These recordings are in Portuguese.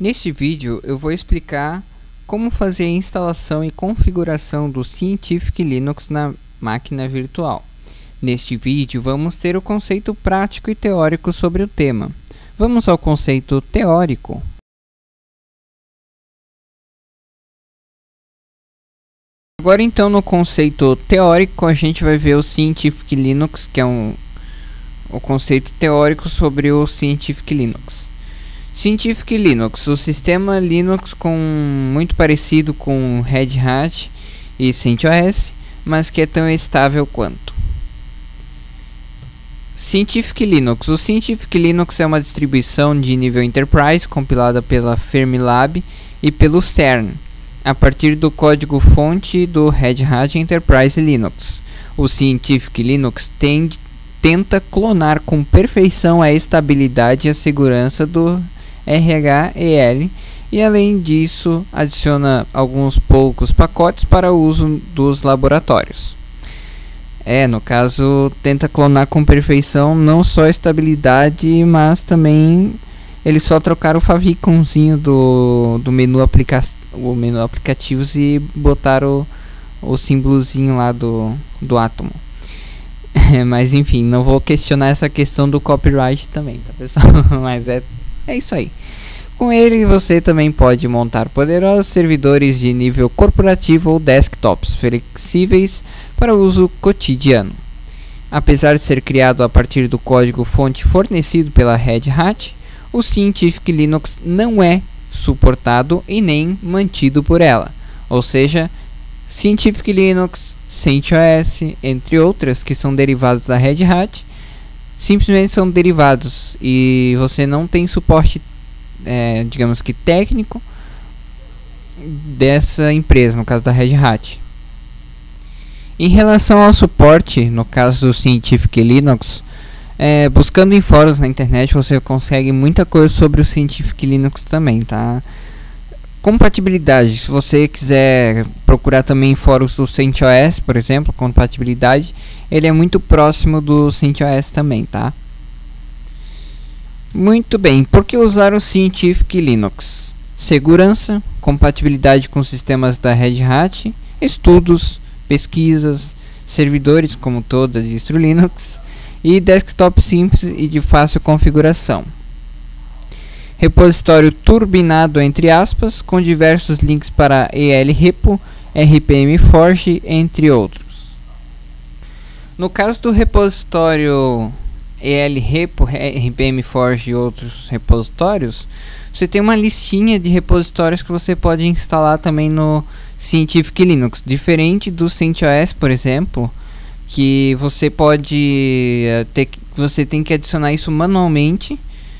Neste vídeo eu vou explicar como fazer a instalação e configuração do Scientific Linux na máquina virtual. Neste vídeo vamos ter o conceito prático e teórico sobre o tema. Vamos ao conceito teórico. Agora então no conceito teórico a gente vai ver o Scientific Linux, que é o conceito teórico sobre o Scientific Linux. Scientific Linux, o sistema Linux muito parecido com Red Hat e CentOS, mas que é tão estável quanto. Scientific Linux. O Scientific Linux é uma distribuição de nível Enterprise compilada pela Fermilab e pelo CERN, a partir do código-fonte do Red Hat Enterprise Linux. O Scientific Linux tenta clonar com perfeição a estabilidade e a segurança do RHEL e, além disso, adiciona alguns poucos pacotes para uso dos laboratórios. No caso, tenta clonar com perfeição não só a estabilidade, mas também eles só trocaram o favicãozinho do menu aplicativos e botaram o símbolozinho lá do átomo. Mas enfim, não vou questionar essa questão do copyright também, tá pessoal? Mas é isso aí. Com ele você também pode montar poderosos servidores de nível corporativo ou desktops flexíveis para uso cotidiano. Apesar de ser criado a partir do código-fonte fornecido pela Red Hat, o Scientific Linux não é suportado e nem mantido por ela. Ou seja, Scientific Linux, CentOS, entre outras que são derivados da Red Hat, simplesmente são derivados e você não tem suporte, digamos que técnico, dessa empresa, no caso da Red Hat. Em relação ao suporte, no caso do Scientific Linux, buscando em fóruns na internet você consegue muita coisa sobre o Scientific Linux também, tá? Compatibilidade, se você quiser procurar também em fóruns do CentOS, por exemplo, compatibilidade, ele é muito próximo do CentOS também, tá? Muito bem, por que usar o Scientific Linux? Segurança, compatibilidade com sistemas da Red Hat, estudos, pesquisas, servidores como toda distro Linux e desktop simples e de fácil configuração. Repositório turbinado entre aspas, com diversos links para ELRepo, RPM-Forge, entre outros. No caso do repositório ELRepo, RPM-Forge e outros repositórios, você tem uma listinha de repositórios que você pode instalar também no Scientific Linux, diferente do CentOS, por exemplo, que você tem que adicionar isso manualmente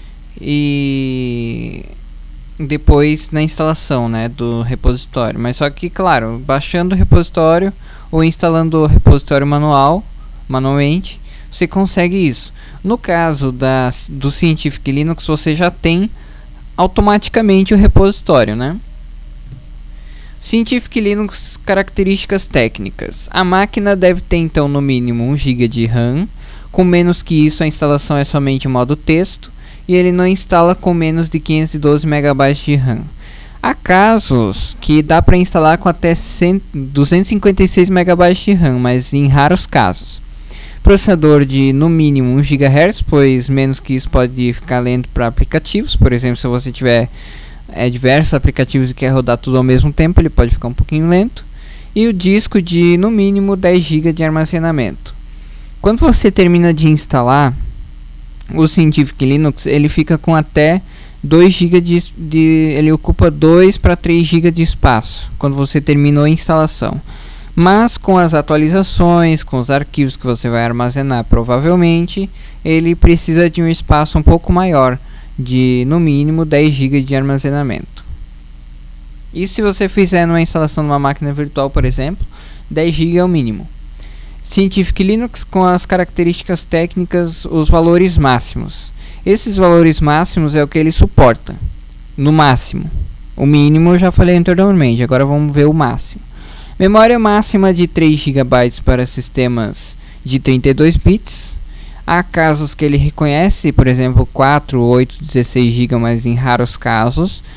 e depois na instalação, do repositório. Mas só que, claro, baixando o repositório ou instalando o repositório manualmente, você consegue isso. No caso do Scientific Linux, você já tem automaticamente o repositório, Scientific Linux, características técnicas. A máquina deve ter então no mínimo 1 GB de RAM. Com menos que isso, a instalação é somente em modo texto e ele não instala com menos de 512 MB de RAM. Há casos que dá para instalar com até 256 MB de RAM, mas em raros casos. Processador de no mínimo 1 GHz, pois menos que isso pode ficar lento para aplicativos. Por exemplo, se você tiver diversos aplicativos e quer rodar tudo ao mesmo tempo, ele pode ficar um pouquinho lento. E o disco de no mínimo 10 GB de armazenamento. Quando você termina de instalar o Scientific Linux, ele fica com até 2 GB ele ocupa 2 para 3 GB de espaço quando você terminou a instalação. Mas com as atualizações, com os arquivos que você vai armazenar, provavelmente ele precisa de um espaço um pouco maior, de no mínimo 10 GB de armazenamento. E se você fizer numa instalação numa máquina virtual, por exemplo, 10 GB é o mínimo. Scientific Linux, com as características técnicas, os valores máximos. Esses valores máximos é o que ele suporta, no máximo. O mínimo eu já falei anteriormente, agora vamos ver o máximo. Memória máxima de 3 GB para sistemas de 32 bits. Há casos que ele reconhece, por exemplo, 4, 8, 16 GB, mas em raros casos.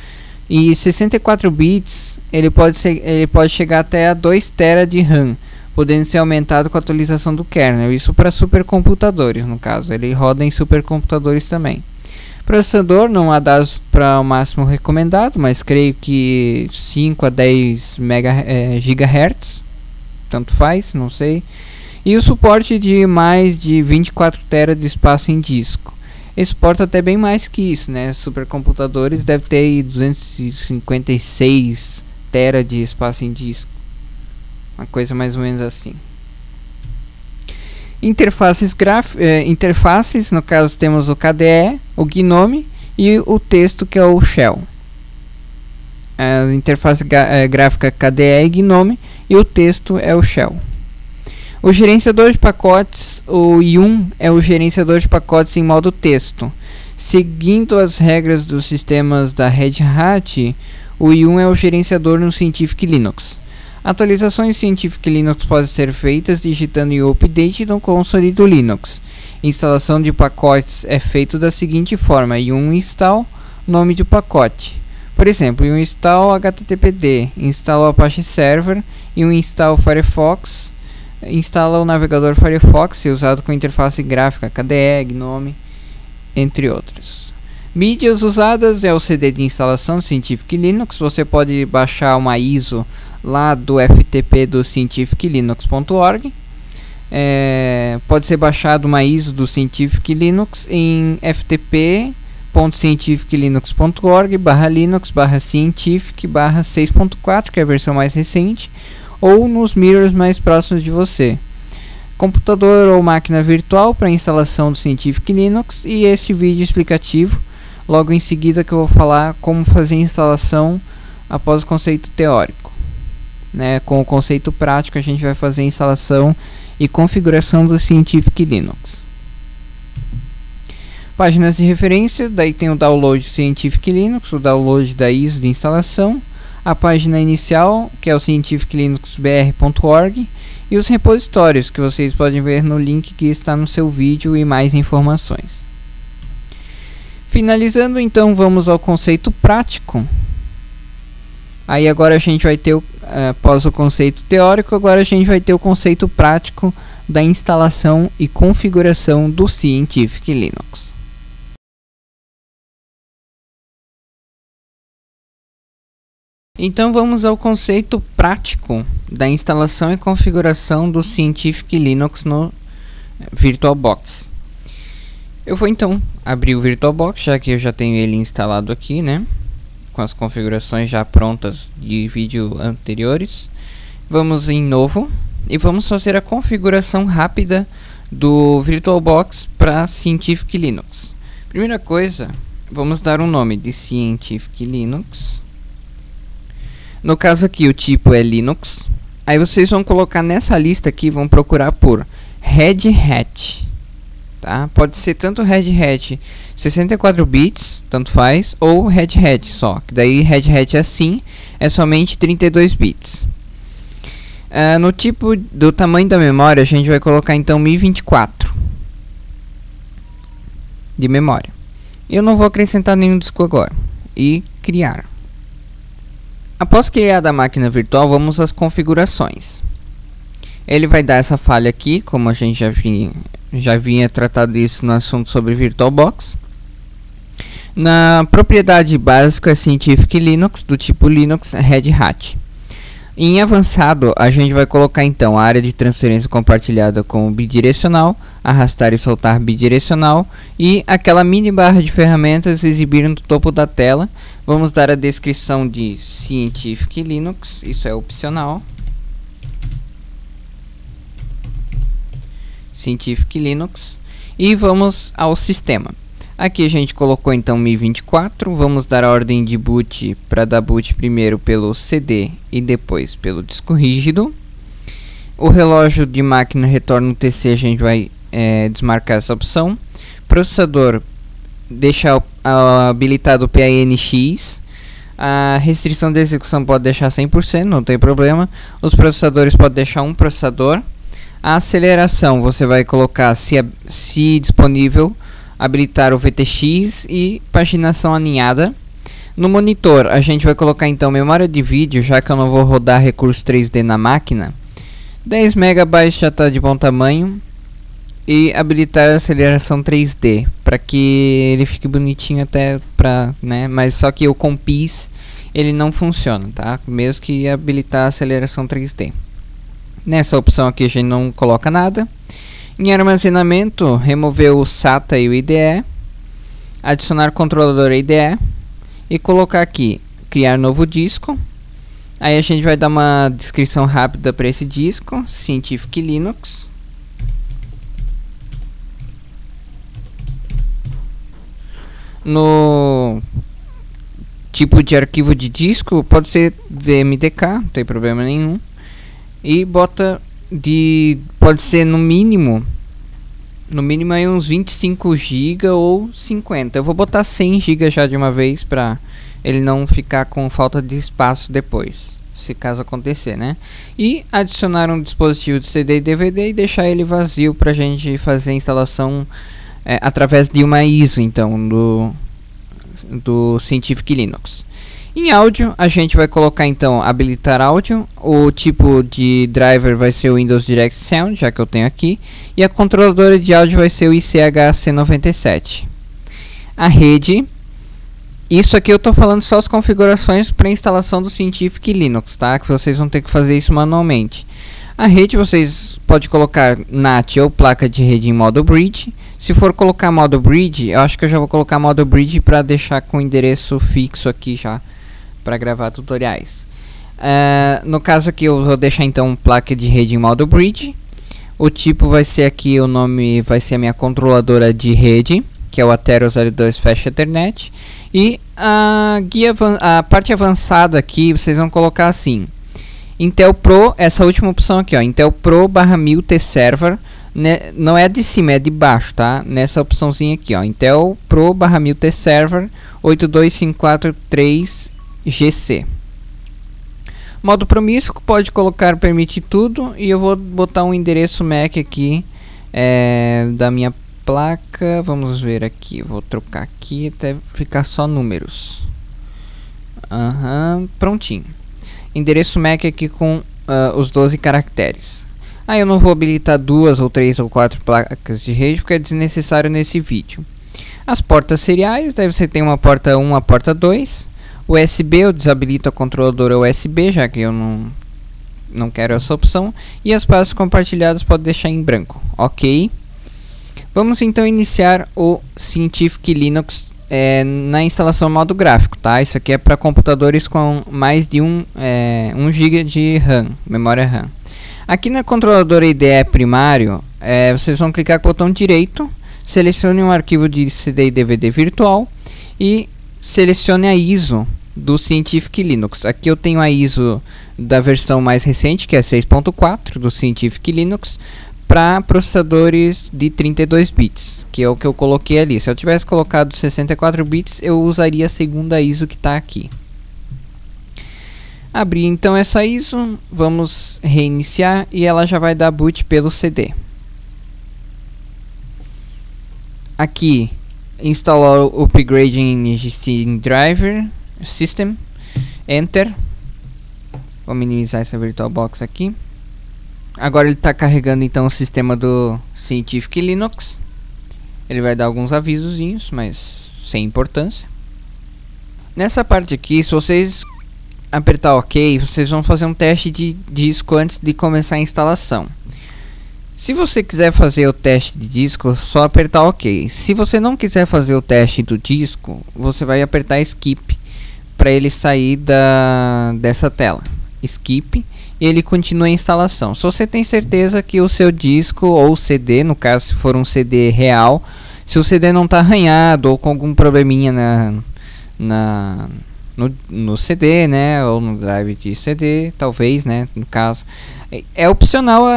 E 64 bits ele pode chegar até a 2 TB de RAM, podendo ser aumentado com a atualização do kernel. Isso para supercomputadores, no caso. Ele roda em supercomputadores também. Processador não há dados para o máximo recomendado, mas creio que 5 a 10 GHz, tanto faz, não sei. E o suporte de mais de 24 TB de espaço em disco. Ele suporta até bem mais que isso, né? Supercomputadores deve ter aí 256 TB de espaço em disco. Uma coisa mais ou menos assim. Interfaces, no caso temos o KDE, o GNOME e o texto, que é o Shell. A interface gráfica KDE e GNOME, e o texto é o Shell. O gerenciador de pacotes, o Yum, é o gerenciador de pacotes em modo texto. Seguindo as regras dos sistemas da Red Hat, o Yum é o gerenciador no Scientific Linux. Atualizações Scientific Linux podem ser feitas digitando em update no console do Linux. Instalação de pacotes é feito da seguinte forma: yum install, nome do pacote. Por exemplo, yum install httpd, instala o Apache Server, yum install Firefox, instala o navegador Firefox, usado com interface gráfica KDE, GNOME, entre outros. Mídias usadas é o CD de instalação do Scientific Linux. Você pode baixar uma ISO lá do FTP do scientificlinux.org. Pode ser baixado uma ISO do Scientific Linux em ftp.scientificlinux.org/linux/scientific/6.4, que é a versão mais recente, ou nos mirrors mais próximos de você. Computador ou máquina virtual para instalação do Scientific Linux, e este vídeo explicativo logo em seguida, que eu vou falar como fazer a instalação após o conceito teórico, né? Com o conceito prático a gente vai fazer a instalação e configuração do Scientific Linux. Páginas de referência, daí tem o download Scientific Linux, o download da ISO de instalação, a página inicial, que é o scientificlinuxbr.org, e os repositórios, que vocês podem ver no link que está no seu vídeo, e mais informações. Finalizando, então, vamos ao conceito prático. Aí agora a gente vai ter, após o conceito teórico, agora a gente vai ter o conceito prático da instalação e configuração do Scientific Linux. Então vamos ao conceito prático da instalação e configuração do Scientific Linux no VirtualBox. Eu vou então abrir o VirtualBox, já que eu já tenho ele instalado aqui, né? Com as configurações já prontas de vídeo anteriores. Vamos em novo e vamos fazer a configuração rápida do VirtualBox para Scientific Linux. Primeira coisa, vamos dar um nome de Scientific Linux. No caso aqui o tipo é Linux. Aí vocês vão colocar nessa lista aqui, vão procurar por Red Hat, tá? Pode ser tanto Red Hat 64 bits, tanto faz, ou Red Hat só, que daí Red Hat assim é somente 32 bits. No tipo do tamanho da memória a gente vai colocar então 1024 de memória. Eu não vou acrescentar nenhum disco agora. E criar. Após criar a máquina virtual, vamos às configurações. Ele vai dar essa falha aqui, como a gente já vinha tratado isso no assunto sobre VirtualBox. Na propriedade básica é Scientific Linux, do tipo Linux Red Hat. Em avançado, a gente vai colocar então a área de transferência compartilhada com bidirecional, arrastar e soltar bidirecional, e aquela mini barra de ferramentas exibir no topo da tela. Vamos dar a descrição de Scientific Linux, isso é opcional. Scientific Linux. E vamos ao sistema. Aqui a gente colocou então 1024, vamos dar a ordem de boot para dar boot primeiro pelo CD e depois pelo disco rígido. O relógio de máquina retorna no TC, a gente vai desmarcar essa opção. Processador, deixar habilitado o PINX. A restrição de execução pode deixar 100%, não tem problema. Os processadores podem deixar um processador. A aceleração você vai colocar, se disponível, habilitar o VTX e paginação alinhada. No monitor, a gente vai colocar então memória de vídeo, já que eu não vou rodar recurso 3D na máquina. 10 MB já está de bom tamanho. E habilitar a aceleração 3D, para que ele fique bonitinho até pra, né? Mas só que o compis ele não funciona, tá? Mesmo que habilitar a aceleração 3D. Nessa opção aqui a gente não coloca nada. Em armazenamento, remover o SATA e o IDE. Adicionar controlador IDE. E colocar aqui, criar novo disco. Aí a gente vai dar uma descrição rápida para esse disco, Scientific Linux. No tipo de arquivo de disco, pode ser VMDK, não tem problema nenhum. E bota pode ser no mínimo aí uns 25 GB ou 50. Eu vou botar 100 GB já de uma vez para ele não ficar com falta de espaço depois, se caso acontecer, né? E adicionar um dispositivo de CD e DVD e deixar ele vazio para a gente fazer a instalação através de uma ISO, então, do Scientific Linux. Em áudio, a gente vai colocar então habilitar áudio. O tipo de driver vai ser o Windows Direct Sound, já que eu tenho aqui. E a controladora de áudio vai ser o ICHC97. A rede, isso aqui eu estou falando só as configurações para instalação do Scientific Linux, tá? Que vocês vão ter que fazer isso manualmente. A rede vocês podem colocar NAT ou placa de rede em modo bridge. Se for colocar modo bridge, eu acho que eu já vou colocar modo bridge para deixar com o endereço fixo aqui já para gravar tutoriais. No caso aqui eu vou deixar então placa de rede em modo bridge. O tipo vai ser aqui, o nome vai ser a minha controladora de rede, que é o Atheros L2 Fast Ethernet. E a parte avançada aqui vocês vão colocar assim: Intel Pro, essa última opção aqui, ó, Intel Pro /1000 T-Server, né, não é de cima, é de baixo, tá? Nessa opçãozinha aqui, ó, Intel Pro /1000 T-Server 82543GC. Modo promíscuo, pode colocar permite tudo, e eu vou botar um endereço MAC aqui da minha placa. Vamos ver aqui, vou trocar aqui até ficar só números. Prontinho. Endereço MAC aqui com os 12 caracteres. Eu não vou habilitar 2 ou 3 ou 4 placas de rede porque é desnecessário nesse vídeo. As portas seriais, daí você tem uma porta 1, uma porta 2. USB, eu desabilito a controladora USB, já que eu não quero essa opção. E as pastas compartilhadas pode deixar em branco. Ok. Vamos então iniciar o Scientific Linux na instalação modo gráfico, tá? Isso aqui é para computadores com mais de 1 GB de RAM, memória RAM. Aqui na controladora IDE primário, vocês vão clicar com o botão direito, selecione um arquivo de CD e DVD virtual e selecione a ISO do Scientific Linux. Aqui eu tenho a ISO da versão mais recente, que é 6.4 do Scientific Linux, para processadores de 32 bits, que é o que eu coloquei ali. Se eu tivesse colocado 64 bits, eu usaria a segunda ISO que está aqui. Abrir então essa ISO, vamos reiniciar e ela já vai dar boot pelo CD. Aqui, instalar o Upgrading Steam Driver System, Enter. Vou minimizar essa VirtualBox aqui. Agora ele está carregando então o sistema do Scientific Linux. Ele vai dar alguns avisozinhos, mas sem importância. Nessa parte aqui, se vocês apertar OK, vocês vão fazer um teste de disco antes de começar a instalação. Se você quiser fazer o teste de disco, só apertar OK. Se você não quiser fazer o teste do disco, você vai apertar Skip para ele sair dessa tela. Skip. E ele continua a instalação. Se você tem certeza que o seu disco ou CD, no caso se for um CD real, se o CD não está arranhado ou com algum probleminha no CD, né, ou no drive de CD, talvez, né, no caso, é opcional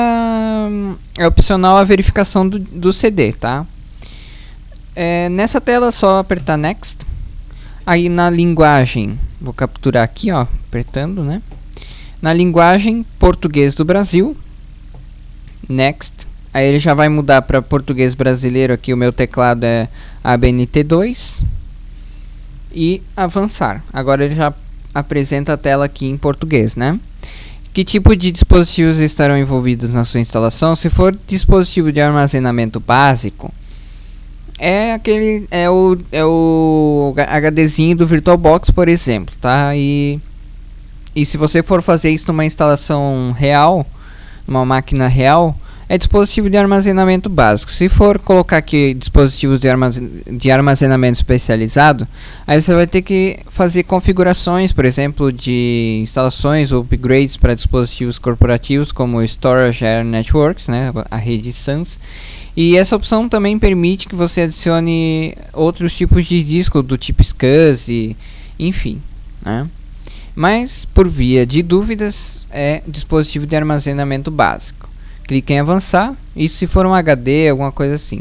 a verificação do CD, tá? Nessa tela é só apertar Next. Aí na linguagem, vou capturar aqui, ó, apertando, né? Na linguagem português do Brasil, Next. Aí ele já vai mudar para português brasileiro. Aqui o meu teclado é ABNT2. e avançar. Agora ele já apresenta a tela aqui em português, né? Que tipo de dispositivos estarão envolvidos na sua instalação? Se for dispositivo de armazenamento básico, é o HDzinho do VirtualBox, por exemplo, tá? E se você for fazer isso numa instalação real, numa máquina real, é dispositivo de armazenamento básico. Se for colocar aqui dispositivos de armazenamento especializado, aí você vai ter que fazer configurações, por exemplo, de instalações ou upgrades para dispositivos corporativos como o Storage Air Networks, né, a rede SANS. E essa opção também permite que você adicione outros tipos de disco do tipo SCSI, enfim, né? Mas, por via de dúvidas, é dispositivo de armazenamento básico. Clique em avançar, isso se for um HD, alguma coisa assim.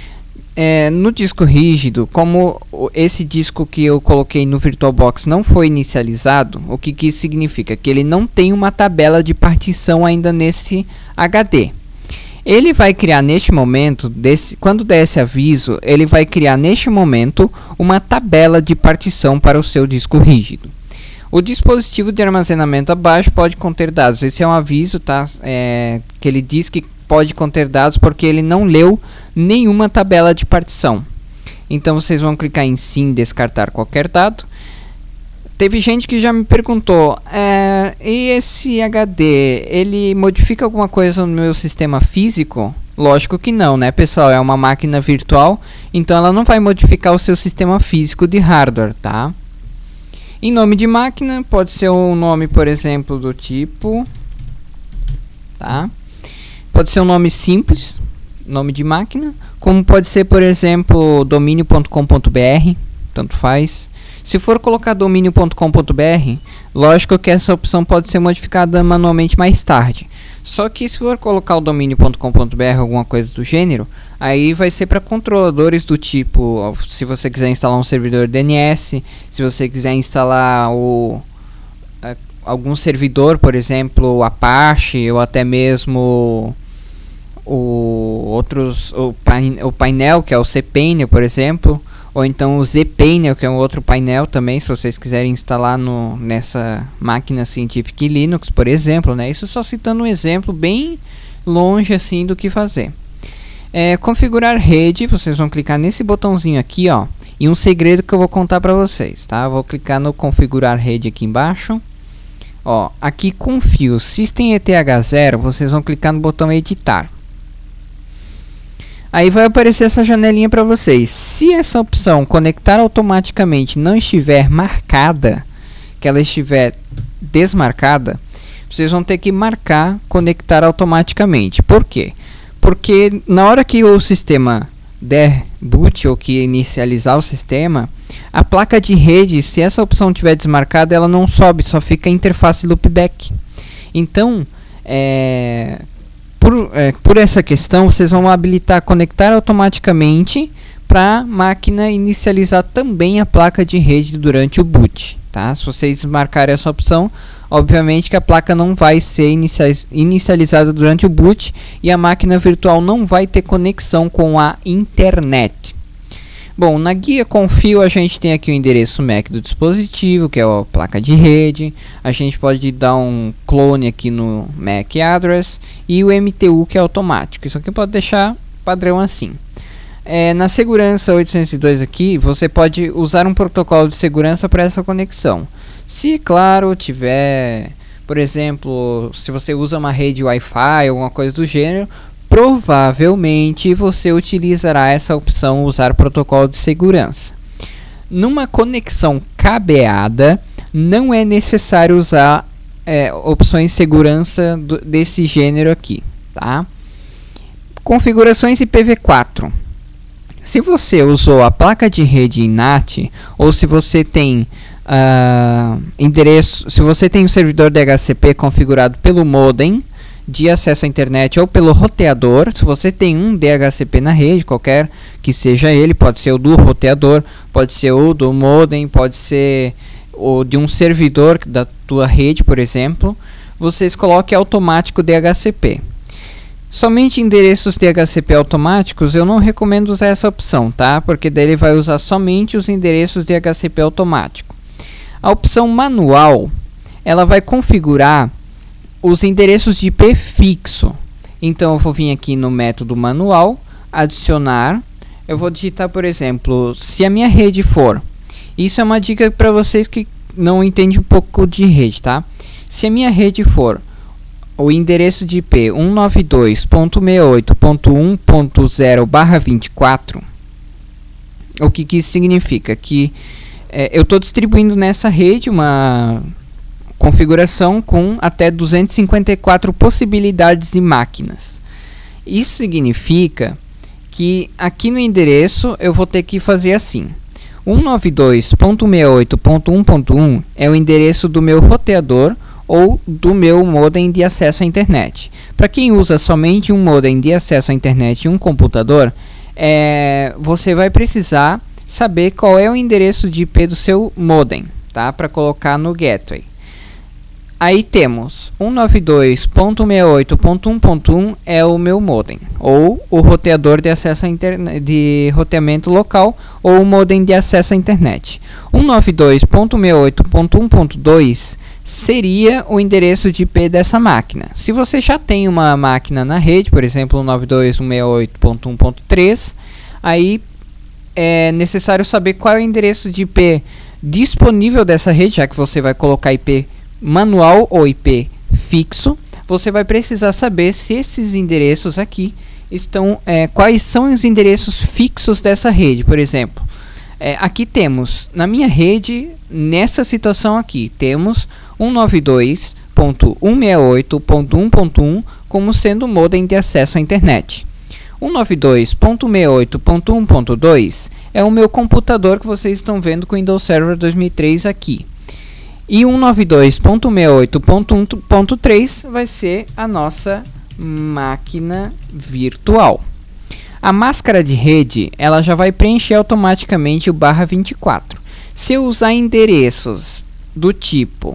No disco rígido, como esse disco que eu coloquei no VirtualBox não foi inicializado, o que isso significa? Que ele não tem uma tabela de partição ainda nesse HD. Ele vai criar neste momento, quando der esse aviso, ele vai criar neste momento uma tabela de partição para o seu disco rígido. O dispositivo de armazenamento abaixo pode conter dados. Esse é um aviso, tá? Que ele diz que pode conter dados porque ele não leu nenhuma tabela de partição. Então vocês vão clicar em sim, descartar qualquer dado. Teve gente que já me perguntou, e esse HD, ele modifica alguma coisa no meu sistema físico? Lógico que não, né, pessoal? É uma máquina virtual, então ela não vai modificar o seu sistema físico de hardware, tá? Em nome de máquina, pode ser um nome, por exemplo, do tipo, tá? Pode ser um nome simples, nome de máquina, como pode ser, por exemplo, domínio.com.br, tanto faz. Se for colocar domínio.com.br, lógico que essa opção pode ser modificada manualmente mais tarde. Só que se for colocar o domínio.com.br, alguma coisa do gênero, aí vai ser para controladores do tipo, se você quiser instalar um servidor DNS, se você quiser instalar algum servidor, por exemplo, o Apache, ou até mesmo o painel, que é o cPanel, por exemplo, ou então o zPanel, que é um outro painel também, se vocês quiserem instalar nessa máquina científica Linux, por exemplo, né? Isso só citando um exemplo bem longe assim do que fazer. Configurar rede, vocês vão clicar nesse botãozinho aqui, ó, e um segredo que eu vou contar para vocês, tá? Eu vou clicar no configurar rede aqui embaixo. Ó, aqui confio System ETH0, vocês vão clicar no botão editar. Aí vai aparecer essa janelinha para vocês. Se essa opção conectar automaticamente não estiver marcada, que ela estiver desmarcada, vocês vão ter que marcar conectar automaticamente. Por quê? Porque na hora que o sistema der boot ou que inicializar o sistema, a placa de rede, se essa opção estiver desmarcada, ela não sobe, só fica a interface loopback. Então, por essa questão, vocês vão habilitar conectar automaticamente para a máquina inicializar também a placa de rede durante o boot, tá? Se vocês marcarem essa opção, obviamente que a placa não vai ser inicializada durante o boot e a máquina virtual não vai ter conexão com a internet. Bom, na guia Confio a gente tem aqui o endereço MAC do dispositivo, que é a placa de rede. A gente pode dar um clone aqui no MAC address e o MTU, que é automático. Isso aqui pode deixar padrão assim. Na segurança 802 aqui, você pode usar um protocolo de segurança para essa conexão. Se, claro, tiver, por exemplo, se você usa uma rede Wi-Fi ou alguma coisa do gênero, provavelmente você utilizará essa opção usar protocolo de segurança. Numa conexão cabeada, não é necessário usar opções de segurança desse gênero aqui, tá? Configurações IPv4. Se você usou a placa de rede NAT, ou se você tem endereço, se você tem um servidor DHCP configurado pelo modem de acesso à internet ou pelo roteador, se você tem um DHCP na rede, qualquer que seja ele, pode ser o do roteador, pode ser o do modem, pode ser o de um servidor da tua rede, por exemplo, vocês coloquem automático DHCP. Somente endereços DHCP automáticos eu não recomendo usar essa opção, tá? Porque daí ele vai usar somente os endereços DHCP automático. A opção manual, ela vai configurar os endereços de IP fixo. Então eu vou vir aqui no método manual, adicionar. Eu vou digitar, por exemplo, se a minha rede for... Isso é uma dica para vocês que não entendem um pouco de rede, tá? Se a minha rede for o endereço de IP 192.68.1.0/24, o que isso significa? Que eu estou distribuindo nessa rede uma configuração com até 254 possibilidades de máquinas. Isso significa que aqui no endereço eu vou ter que fazer assim: 192.68.1.1 é o endereço do meu roteador ou do meu modem de acesso à internet. Para quem usa somente um modem de acesso à internet e um computador, você vai precisar saber qual é o endereço de IP do seu modem, tá? Para colocar no gateway. Aí temos 192.68.1.1 é o meu modem, ou o roteador de acesso à internet, de roteamento local, ou o modem de acesso à internet. 192.68.1.2 seria o endereço de IP dessa máquina. Se você já tem uma máquina na rede, por exemplo, 192.168.1.3, aí é necessário saber qual é o endereço de IP disponível dessa rede, já que você vai colocar IP manual ou IP fixo. Você vai precisar saber se esses endereços aqui estão, quais são os endereços fixos dessa rede. Por exemplo, aqui temos, na minha rede, nessa situação aqui, temos 192.168.1.1 como sendo o modem de acesso à internet. 192.68.1.2 é o meu computador que vocês estão vendo com o Windows Server 2003 aqui. E 192.68.1.3 vai ser a nossa máquina virtual. A máscara de rede, ela já vai preencher automaticamente o /24. Se eu usar endereços do tipo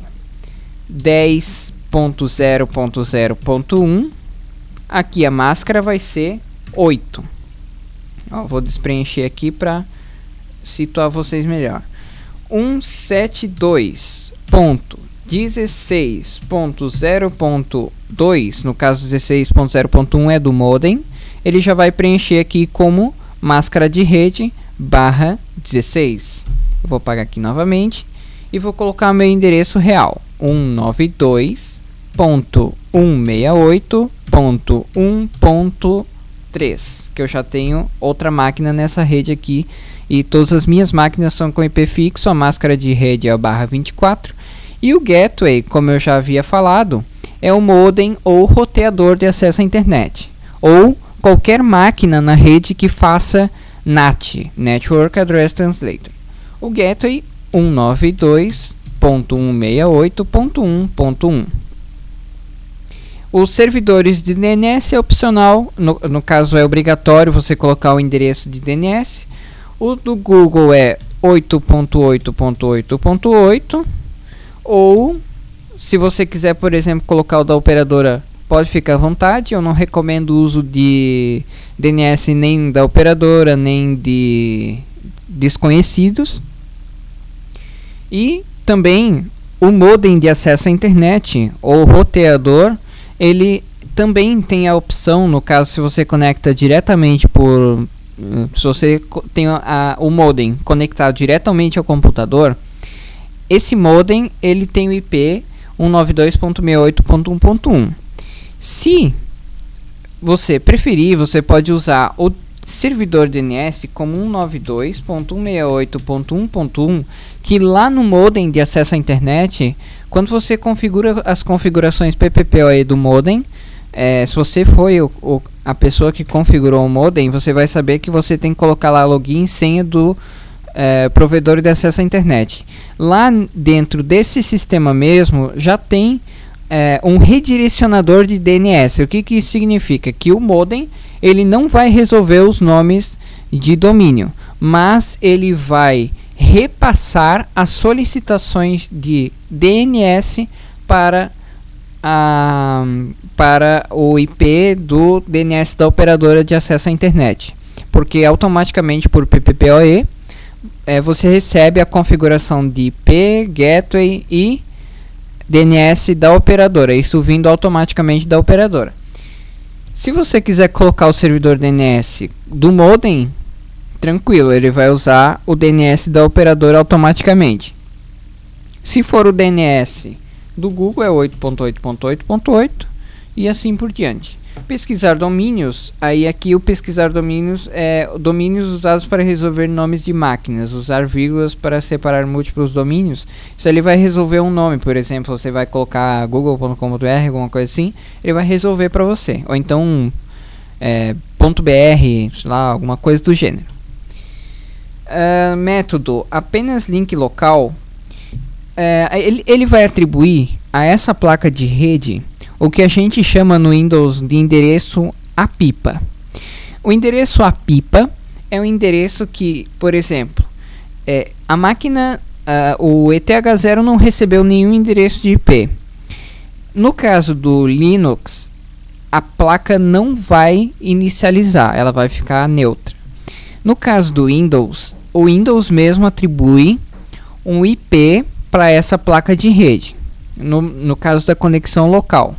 10.0.0.1, aqui a máscara vai ser 8. Vou despreencher aqui para situar vocês melhor. 172.16.0.2, no caso 16.0.1 é do modem, ele já vai preencher aqui como máscara de rede /16. Eu vou apagar aqui novamente e vou colocar meu endereço real, 192.168.1.3, que eu já tenho outra máquina nessa rede aqui. E todas as minhas máquinas são com IP fixo, a máscara de rede é o /24. E o gateway, como eu já havia falado, é o modem ou roteador de acesso à internet. Ou qualquer máquina na rede que faça NAT, Network Address Translator. O gateway 192.168.1.1. Os servidores de DNS é opcional, no caso é obrigatório você colocar o endereço de DNS. O do Google é 8.8.8.8, ou se você quiser, por exemplo, colocar o da operadora, pode ficar à vontade. Eu não recomendo o uso de DNS nem da operadora, nem de desconhecidos. E também o modem de acesso à internet, ou roteador, ele também tem a opção, no caso se você conecta diretamente por... Se você tem o modem conectado diretamente ao computador, esse modem ele tem o IP 192.68.1.1. Se você preferir, você pode usar o servidor DNS como 192.168.1.1, que lá no modem de acesso à internet, quando você configura as configurações PPPoE do modem, se você foi a pessoa que configurou o modem, você vai saber que você tem que colocar lá login e senha do provedor de acesso à internet. Lá dentro desse sistema mesmo, já tem um redirecionador de DNS. O que isso significa? Que o modem ele não vai resolver os nomes de domínio, mas ele vai repassar as solicitações de DNS para para o IP do DNS da operadora de acesso à internet, porque automaticamente por PPPoE você recebe a configuração de IP, Gateway e DNS da operadora, isso vindo automaticamente da operadora. Se você quiser colocar o servidor DNS do modem, tranquilo, ele vai usar o DNS da operadora automaticamente. Se for o DNS do Google é 8.8.8.8 e assim por diante. Pesquisar domínios, aí aqui o pesquisar domínios é domínios usados para resolver nomes de máquinas, usar vírgulas para separar múltiplos domínios. Isso ele vai resolver um nome, por exemplo, você vai colocar google.com.br, alguma coisa assim, ele vai resolver para você. Ou então .br, sei lá, alguma coisa do gênero. Método apenas link local. Ele vai atribuir a essa placa de rede o que a gente chama no Windows de endereço APIPA. O endereço APIPA é um endereço que, por exemplo, a máquina, o ETH0 não recebeu nenhum endereço de IP. No caso do Linux, a placa não vai inicializar, ela vai ficar neutra. No caso do Windows, o Windows mesmo atribui um IP para essa placa de rede, no caso da conexão local.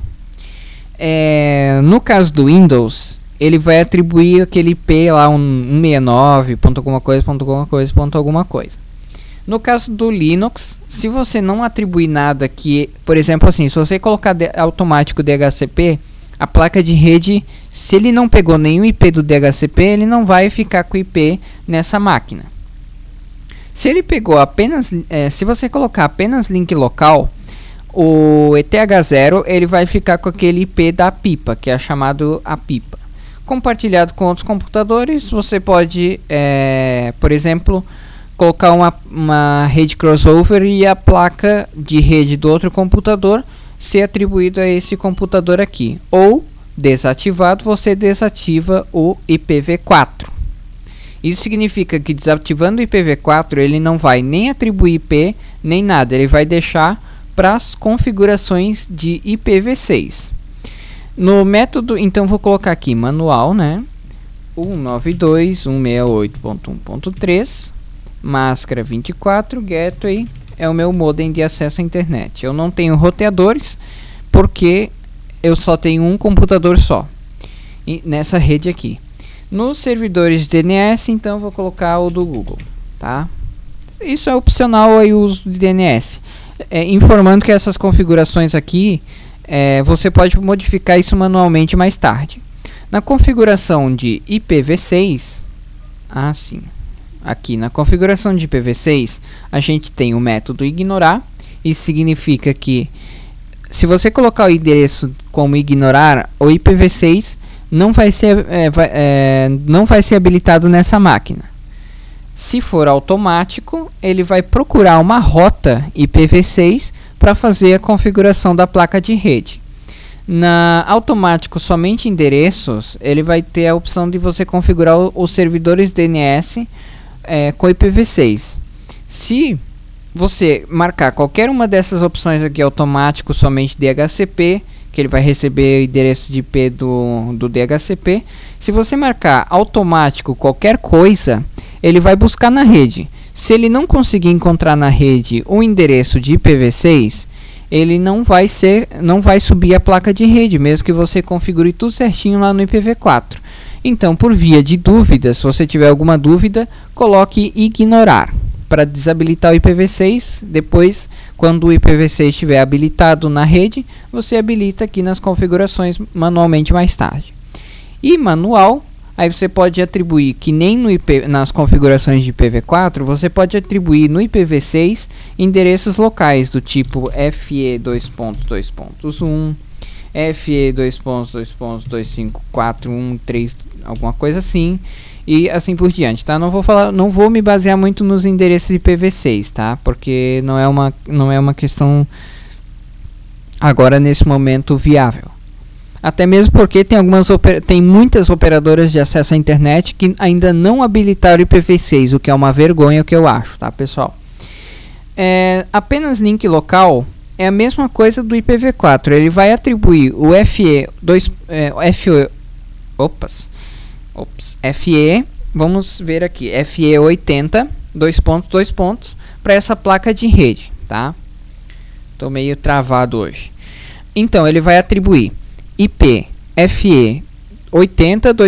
No caso do Windows, ele vai atribuir aquele IP lá, 169, ponto alguma coisa, ponto alguma coisa, ponto alguma coisa. No caso do Linux, se você não atribuir nada que, por exemplo assim, se você colocar automático DHCP, a placa de rede, se ele não pegou nenhum IP do DHCP, ele não vai ficar com o IP nessa máquina. Se ele pegou apenas, se você colocar apenas link local, o ETH0 ele vai ficar com aquele IP da pipa, que é chamado a pipa. Compartilhado com outros computadores, você pode, por exemplo, colocar uma rede crossover e a placa de rede do outro computador ser atribuído a esse computador aqui. Ou, desativado, você desativa o IPv4. Isso significa que desativando o IPv4 ele não vai nem atribuir IP nem nada, ele vai deixar para as configurações de IPv6. No método, então vou colocar aqui manual, né? 192.168.1.3 máscara 24 gateway é o meu modem de acesso à internet. Eu não tenho roteadores porque eu só tenho um computador só nessa rede aqui. Nos servidores DNS, então vou colocar o do Google, tá? Isso é opcional aí, o uso de DNS. Informando que essas configurações aqui, você pode modificar isso manualmente mais tarde. Na configuração de IPv6, aqui na configuração de IPv6, a gente tem o método ignorar. Isso significa que se você colocar o endereço como ignorar, o IPv6 não vai ser habilitado nessa máquina. Se for automático, ele vai procurar uma rota IPv6 para fazer a configuração da placa de rede. Na automático somente endereços, ele vai ter a opção de você configurar os servidores DNS com IPv6. Se você marcar qualquer uma dessas opções aqui, automático somente DHCP, que ele vai receber o endereço de IP do DHCP. Se você marcar automático qualquer coisa, ele vai buscar na rede. Se ele não conseguir encontrar na rede o endereço de IPv6, ele não vai subir a placa de rede, mesmo que você configure tudo certinho lá no IPv4. Então, por via de dúvida, se você tiver alguma dúvida, coloque ignorar para desabilitar o IPv6. Depois, quando o IPv6 estiver habilitado na rede, você habilita aqui nas configurações manualmente mais tarde. E manual, aí você pode atribuir que nem nas configurações de IPv4, você pode atribuir no IPv6 endereços locais do tipo FE2.2.1, FE2.2.25413, alguma coisa assim, e assim por diante, tá? Não vou me basear muito nos endereços IPv6, tá? Porque não é uma questão agora nesse momento viável. Até mesmo porque tem muitas operadoras de acesso à internet que ainda não habilitaram o IPv6, o que é uma vergonha, o que eu acho, tá, pessoal? Apenas link local é a mesma coisa do IPv4. Ele vai atribuir o FE, vamos ver aqui, FE80, para essa placa de rede, tá? Tô meio travado hoje. Então, ele vai atribuir IP FE80,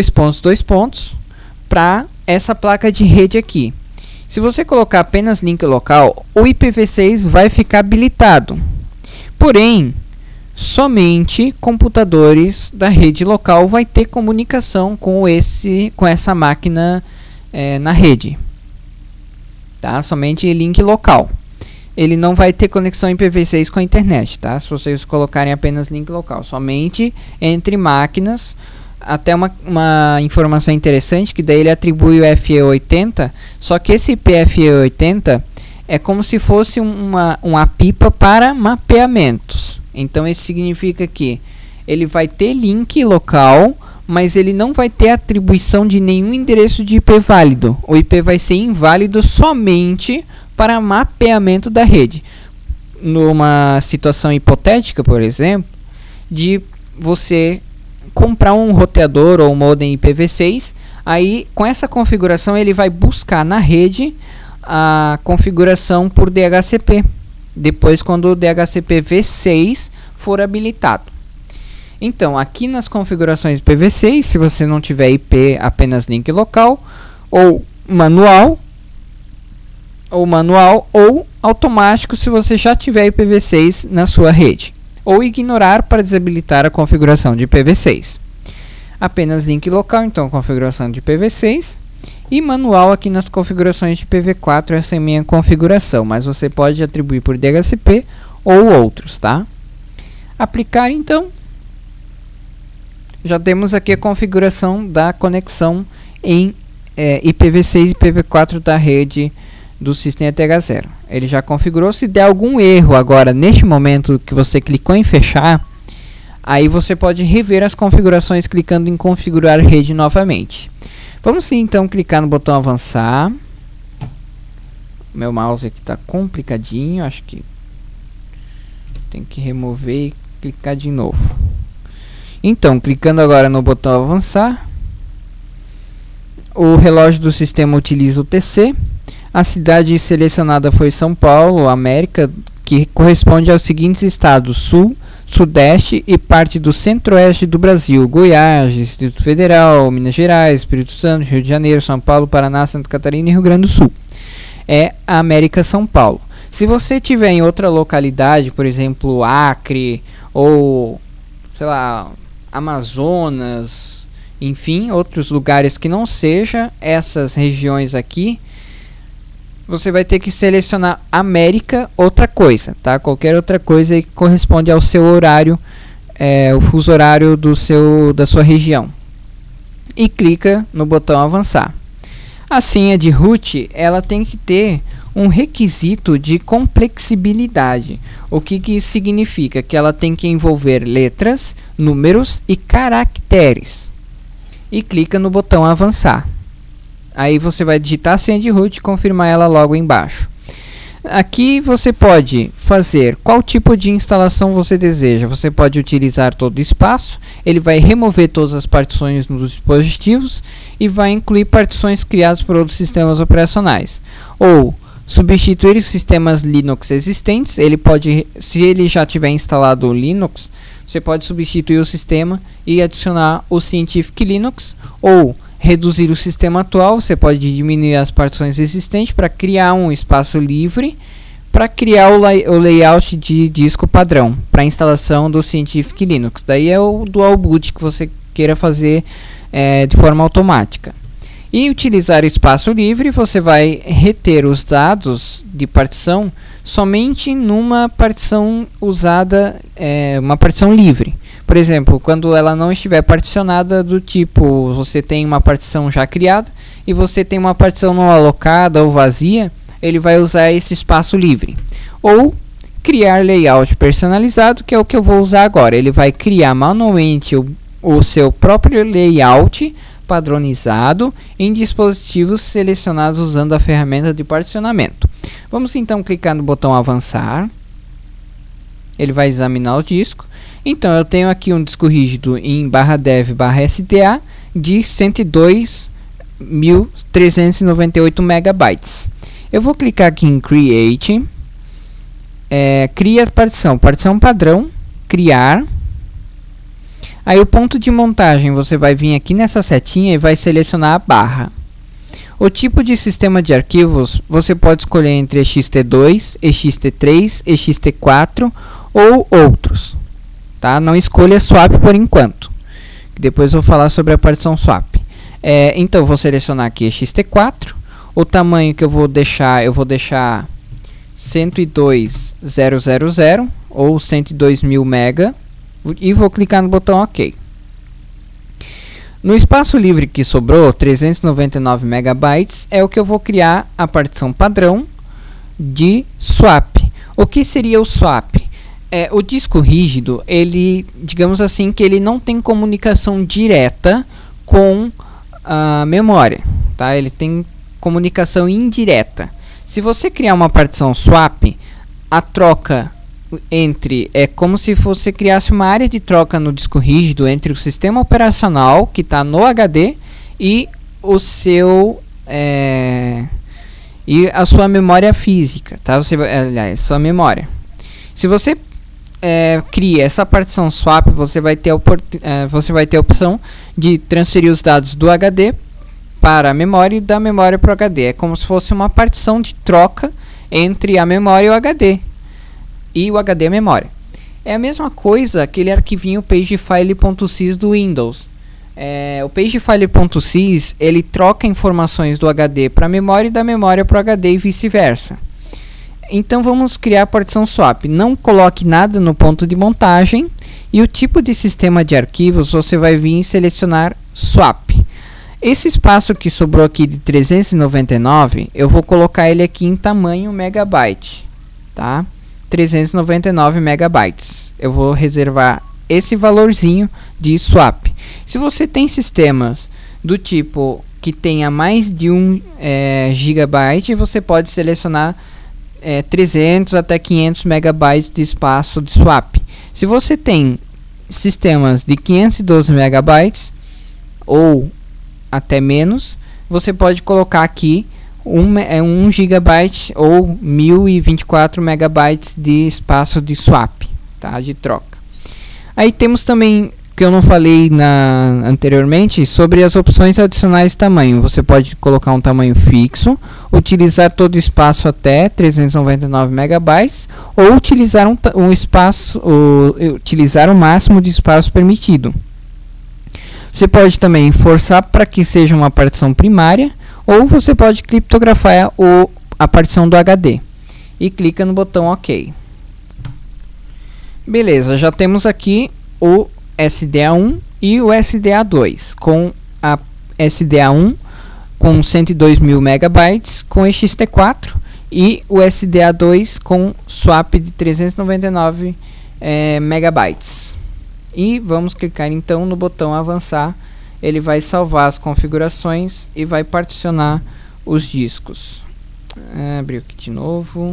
para essa placa de rede aqui. Se você colocar apenas link local, o IPv6 vai ficar habilitado. Porém, somente computadores da rede local vai ter comunicação com essa máquina na rede, tá? Somente link local. Ele não vai ter conexão IPv6 com a internet, tá? Se vocês colocarem apenas link local, somente entre máquinas. Até uma informação interessante, que daí ele atribui o FE80, só que esse IPFE80 é como se fosse uma pipa para mapeamentos. Então isso significa que ele vai ter link local, mas ele não vai ter atribuição de nenhum endereço de IP válido. O IP vai ser inválido somente para mapeamento da rede. Numa situação hipotética, por exemplo, de você comprar um roteador ou um modem IPv6, aí com essa configuração ele vai buscar na rede a configuração por DHCP, depois quando o DHCP v6 for habilitado. Então, aqui nas configurações IPv6, se você não tiver IP apenas link local, ou manual ou automático se você já tiver IPv6 na sua rede, ou ignorar para desabilitar a configuração de IPv6. Apenas link local, então configuração de IPv6, e manual aqui nas configurações de IPv4, essa é a minha configuração, mas você pode atribuir por DHCP ou outros, tá? Aplicar, então, já temos aqui a configuração da conexão em IPv6 e IPv4 da rede do sistema TH0. Ele já configurou. Se der algum erro agora, neste momento que você clicou em fechar, aí você pode rever as configurações clicando em configurar rede novamente. Vamos então clicar no botão avançar. Meu mouse aqui está complicadinho, acho que tem que remover e clicar de novo. Então, clicando agora no botão avançar, o relógio do sistema utiliza o TC. A cidade selecionada foi São Paulo, América, que corresponde aos seguintes estados: Sul, Sudeste e parte do Centro-Oeste do Brasil: Goiás, Distrito Federal, Minas Gerais, Espírito Santo, Rio de Janeiro, São Paulo, Paraná, Santa Catarina e Rio Grande do Sul. É a América São Paulo. Se você tiver em outra localidade, por exemplo, Acre ou, sei lá, Amazonas, enfim, outros lugares que não seja essas regiões aqui, você vai ter que selecionar América outra coisa, tá? Qualquer outra coisa que corresponde ao seu horário, o fuso horário da sua região. E clica no botão avançar. A senha de root, ela tem que ter um requisito de complexibilidade. O que isso significa? Que ela tem que envolver letras, números e caracteres. E clica no botão avançar. Aí você vai digitar a senha de root e confirmar ela logo embaixo. Aqui você pode fazer qual tipo de instalação você deseja. Você pode utilizar todo o espaço. Ele vai remover todas as partições nos dispositivos e vai incluir partições criadas por outros sistemas operacionais. Ou substituir os sistemas Linux existentes. Ele pode, se ele já tiver instalado o Linux, você pode substituir o sistema e adicionar o Scientific Linux, ou reduzir o sistema atual. Você pode diminuir as partições existentes para criar um espaço livre para criar o layout de disco padrão para instalação do Scientific Linux. Daí é o dual boot que você queira fazer de forma automática. E utilizar espaço livre, você vai reter os dados de partição somente numa partição usada, uma partição livre. Por exemplo, quando ela não estiver particionada, do tipo, você tem uma partição já criada e você tem uma partição não alocada ou vazia, ele vai usar esse espaço livre. Ou criar layout personalizado, que é o que eu vou usar agora. Ele vai criar manualmente o seu próprio layout padronizado em dispositivos selecionados usando a ferramenta de particionamento. Vamos então clicar no botão avançar. ele vai examinar o disco. Então eu tenho aqui um disco rígido em /dev/sda de 102.398 megabytes. Eu vou clicar aqui em Create, cria partição padrão, criar. Aí o ponto de montagem, você vai vir aqui nessa setinha e vai selecionar a barra. O tipo de sistema de arquivos, você pode escolher entre ext2, ext3, ext4 ou outros. Tá? Não escolha swap por enquanto. Depois eu vou falar sobre a partição swap. Então, vou selecionar aqui ext4. O tamanho que eu vou deixar 102.000 ou 102.000 MB. E vou clicar no botão OK. No espaço livre que sobrou, 399 megabytes, é o que eu vou criar a partição padrão de swap. O que seria o swap? O disco rígido, ele, digamos assim, que ele não tem comunicação direta com a memória, tá? Ele tem comunicação indireta. Se você criar uma partição swap, a troca é como se você criasse uma área de troca no disco rígido entre o sistema operacional que está no HD e o seu e a sua memória física, tá? Sua memória. Se você cria essa partição swap, você vai ter a opção de transferir os dados do HD para a memória e da memória para o HD. É como se fosse uma partição de troca entre a memória e o HD. E o HD é memória. É a mesma coisa aquele arquivinho pagefile.sys do Windows. O pagefile.sys ele troca informações do HD para a memória e da memória para o HD e vice-versa. Então vamos criar a partição swap. Não coloque nada no ponto de montagem e o tipo de sistema de arquivos você vai vir e selecionar swap. Esse espaço que sobrou aqui de 399, eu vou colocar ele aqui em tamanho megabyte, tá? 399 megabytes. Eu vou reservar esse valorzinho de swap. Se você tem sistemas do tipo que tenha mais de 1 gigabyte, você pode selecionar 300 até 500 megabytes de espaço de swap. Se você tem sistemas de 512 megabytes ou até menos, você pode colocar aqui 1 GB ou 1024 megabytes de espaço de swap, tá? De troca. Aí temos também, que eu não falei anteriormente, sobre as opções adicionais de tamanho. Você pode colocar um tamanho fixo, utilizar todo o espaço até 399 megabytes ou utilizar utilizar o máximo de espaço permitido. Você pode também forçar para que seja uma partição primária, ou você pode criptografar a partição do HD e clica no botão OK. Beleza, já temos aqui o SDA1 e o SDA2, com a SDA1 com 102.000 megabytes com ext4 e o SDA2 com swap de 399 megabytes. E vamos clicar então no botão avançar. Ele vai salvar as configurações e vai particionar os discos. Abrir aqui de novo.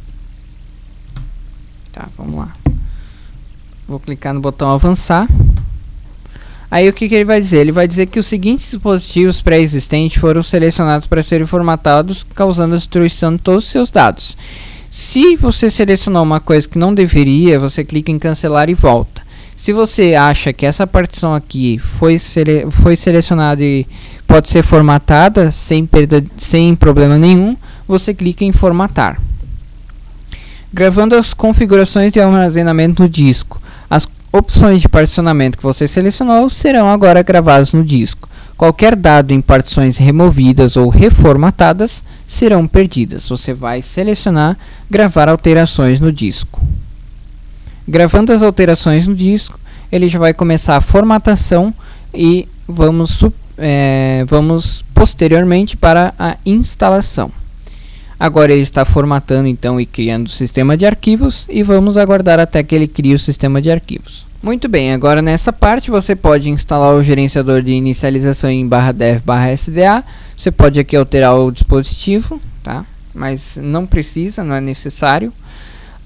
Tá, vamos lá. Vou clicar no botão avançar. Aí o que ele vai dizer? Ele vai dizer que os seguintes dispositivos pré-existentes foram selecionados para serem formatados, causando a destruição de todos os seus dados. Se você selecionou uma coisa que não deveria, você clica em cancelar e volta. Se você acha que essa partição aqui foi selecionada e pode ser formatada sem problema nenhum, você clica em formatar. Gravando as configurações de armazenamento no disco. As opções de particionamento que você selecionou serão agora gravadas no disco. Qualquer dado em partições removidas ou reformatadas serão perdidas. Você vai selecionar gravar alterações no disco. Gravando as alterações no disco, ele já vai começar a formatação e vamos posteriormente para a instalação. Agora ele está formatando então e criando o sistema de arquivos e vamos aguardar até que ele crie o sistema de arquivos. Muito bem, agora nessa parte você pode instalar o gerenciador de inicialização em /dev/sda. Você pode aqui alterar o dispositivo, tá? Mas não precisa, não é necessário.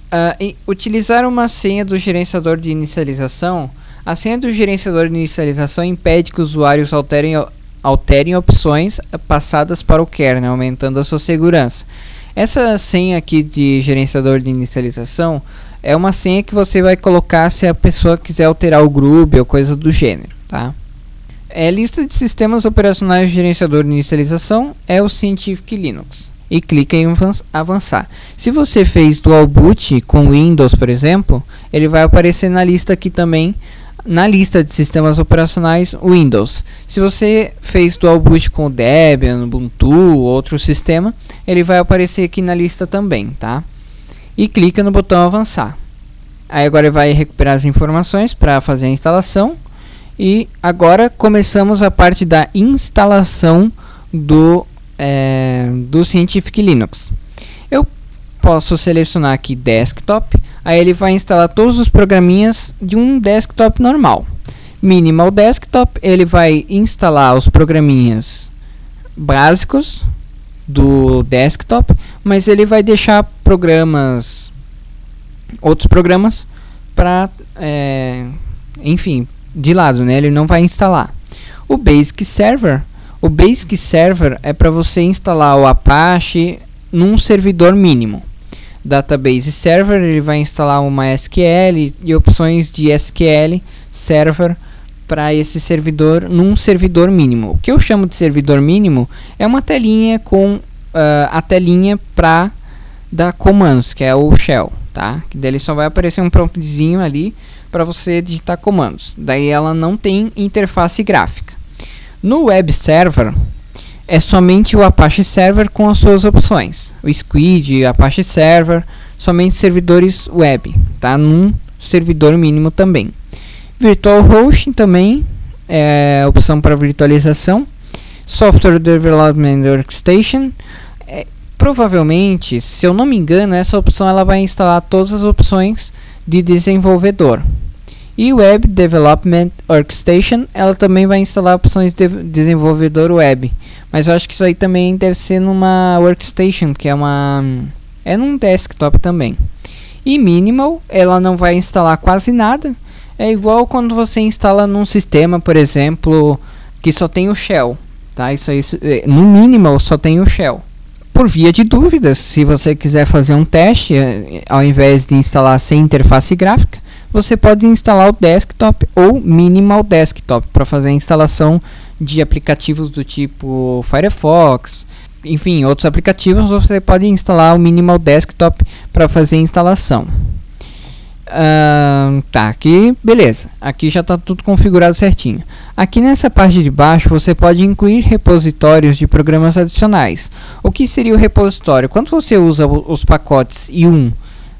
Utilizar uma senha do gerenciador de inicialização. A senha do gerenciador de inicialização impede que usuários alterem opções passadas para o kernel, aumentando a sua segurança. Essa senha aqui de gerenciador de inicialização é uma senha que você vai colocar se a pessoa quiser alterar o GRUB ou coisa do gênero, tá? Lista de sistemas operacionais de gerenciador de inicialização é o Scientific Linux. E clica em avançar. Se você fez dual boot com Windows, por exemplo, ele vai aparecer na lista aqui também, na lista de sistemas operacionais Windows. Se você fez dual boot com Debian, Ubuntu ou outro sistema, ele vai aparecer aqui na lista também, tá? E clica no botão avançar. Aí agora ele vai recuperar as informações para fazer a instalação. E agora começamos a parte da instalação do Scientific Linux. Eu posso selecionar aqui Desktop, aí ele vai instalar todos os programinhas de um desktop normal. Minimal Desktop, ele vai instalar os programinhas básicos do desktop, mas ele vai deixar outros programas para, enfim, de lado, né? Ele não vai instalar. O Basic Server é para você instalar o Apache num servidor mínimo. Database Server, ele vai instalar uma SQL e opções de SQL Server para esse servidor num servidor mínimo. O que eu chamo de servidor mínimo é uma telinha com a telinha para dar comandos, que é o shell, tá? Que daí só vai aparecer um promptzinho ali para você digitar comandos. Daí ela não tem interface gráfica. No Web Server é somente o Apache Server com as suas opções. O Squid, Apache Server, somente servidores web, tá? Num servidor mínimo também. Virtual Hosting também é opção para virtualização. Software Development Workstation. Provavelmente, se eu não me engano, essa opção ela vai instalar todas as opções de desenvolvedor. E Web Development Workstation, ela também vai instalar opções de desenvolvedor web. Mas eu acho que isso aí também deve ser numa Workstation, que é num desktop também. E Minimal, ela não vai instalar quase nada. É igual quando você instala num sistema, por exemplo, que só tem o shell, tá? Isso aí, no Minimal só tem o shell. Por via de dúvidas, se você quiser fazer um teste, ao invés de instalar sem interface gráfica, você pode instalar o Desktop ou Minimal Desktop para fazer a instalação de aplicativos do tipo Firefox, enfim, outros aplicativos. Você pode instalar o Minimal Desktop para fazer a instalação. Tá, aqui beleza, aqui já está tudo configurado certinho. Aqui nessa parte de baixo você pode incluir repositórios de programas adicionais. O que seria o repositório? Quando você usa os pacotes i1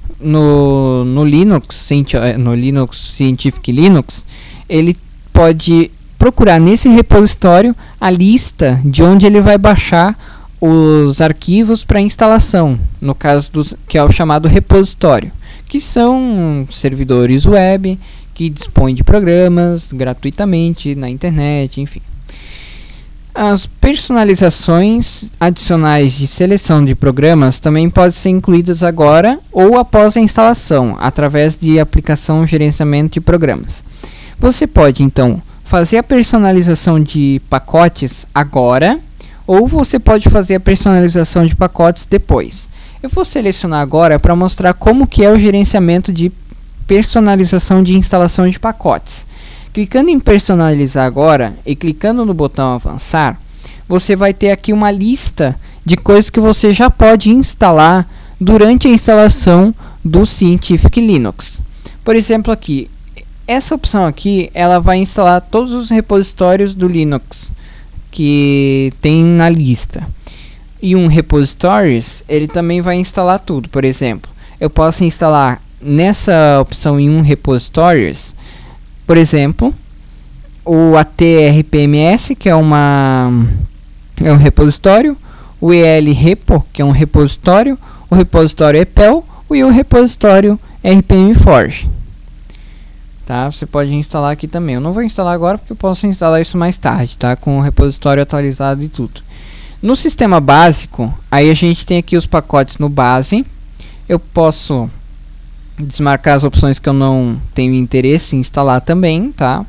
no Linux Scientific Linux, ele pode procurar nesse repositório a lista de onde ele vai baixar os arquivos para instalação, no caso que é o chamado repositório, que são servidores web que dispõem de programas gratuitamente na internet, enfim. As personalizações adicionais de seleção de programas também podem ser incluídas agora ou após a instalação, através de aplicação gerenciamento de programas. Você pode então fazer a personalização de pacotes agora, ou você pode fazer a personalização de pacotes depois. Eu vou selecionar agora para mostrar como que é o gerenciamento de personalização de instalação de pacotes. Clicando em personalizar agora e clicando no botão avançar, você vai ter aqui uma lista de coisas que você já pode instalar durante a instalação do Scientific Linux. Por exemplo, aqui, essa opção aqui, ela vai instalar todos os repositórios do Linux que tem na lista. E um repositories, ele também vai instalar tudo. Por exemplo, eu posso instalar nessa opção em um repositories, por exemplo, o ATRPMS, que é um repositório, o ELRepo, que é um repositório, o repositório EPEL e o repositório RPMForge. Tá? Você pode instalar aqui também. Eu não vou instalar agora porque eu posso instalar isso mais tarde, tá? Com o repositório atualizado e tudo. No sistema básico, aí a gente tem aqui os pacotes no base. Eu posso desmarcar as opções que eu não tenho interesse em instalar também, tá?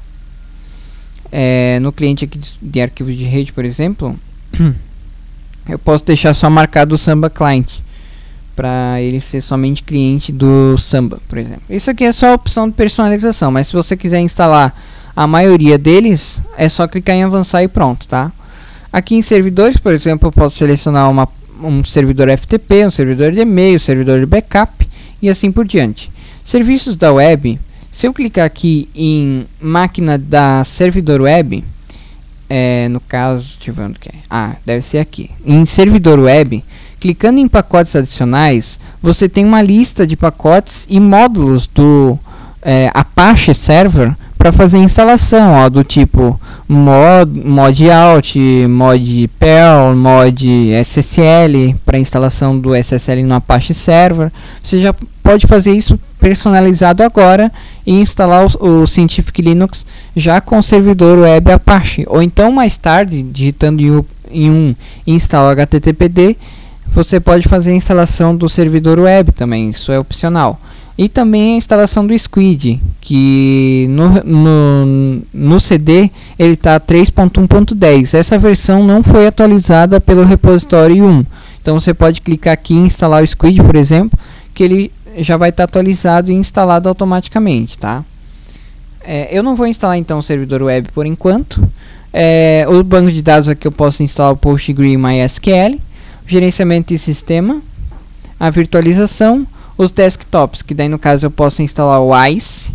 No cliente aqui de arquivos de rede, por exemplo, eu posso deixar só marcado o Samba Client, para ele ser somente cliente do Samba, por exemplo. Isso aqui é só a opção de personalização, mas se você quiser instalar a maioria deles, é só clicar em avançar e pronto, tá? Aqui em servidores, por exemplo, eu posso selecionar um servidor FTP, um servidor de e-mail, um servidor de backup e assim por diante. Serviços da web, se eu clicar aqui em máquina da servidor web, no caso, deixa eu ver onde que é. Deve ser aqui. Em servidor web, clicando em pacotes adicionais, você tem uma lista de pacotes e módulos do Apache Server para fazer instalação, ó, do tipo mod alt, mod perl, mod SSL, para instalação do SSL no Apache Server. Você já pode fazer isso personalizado agora e instalar o Scientific Linux já com o servidor web Apache, ou então mais tarde, digitando em um install HTTPD, você pode fazer a instalação do servidor web também, isso é opcional. E também a instalação do Squid, que no CD ele está 3.1.10. Essa versão não foi atualizada pelo repositório 1. Então você pode clicar aqui em instalar o Squid, por exemplo, que ele já vai estar atualizado e instalado automaticamente, tá? Eu não vou instalar então o servidor web por enquanto. O banco de dados aqui eu posso instalar o PostgreSQL, MySQL, o gerenciamento de sistema, a virtualização, os desktops, que daí no caso eu posso instalar o ICE,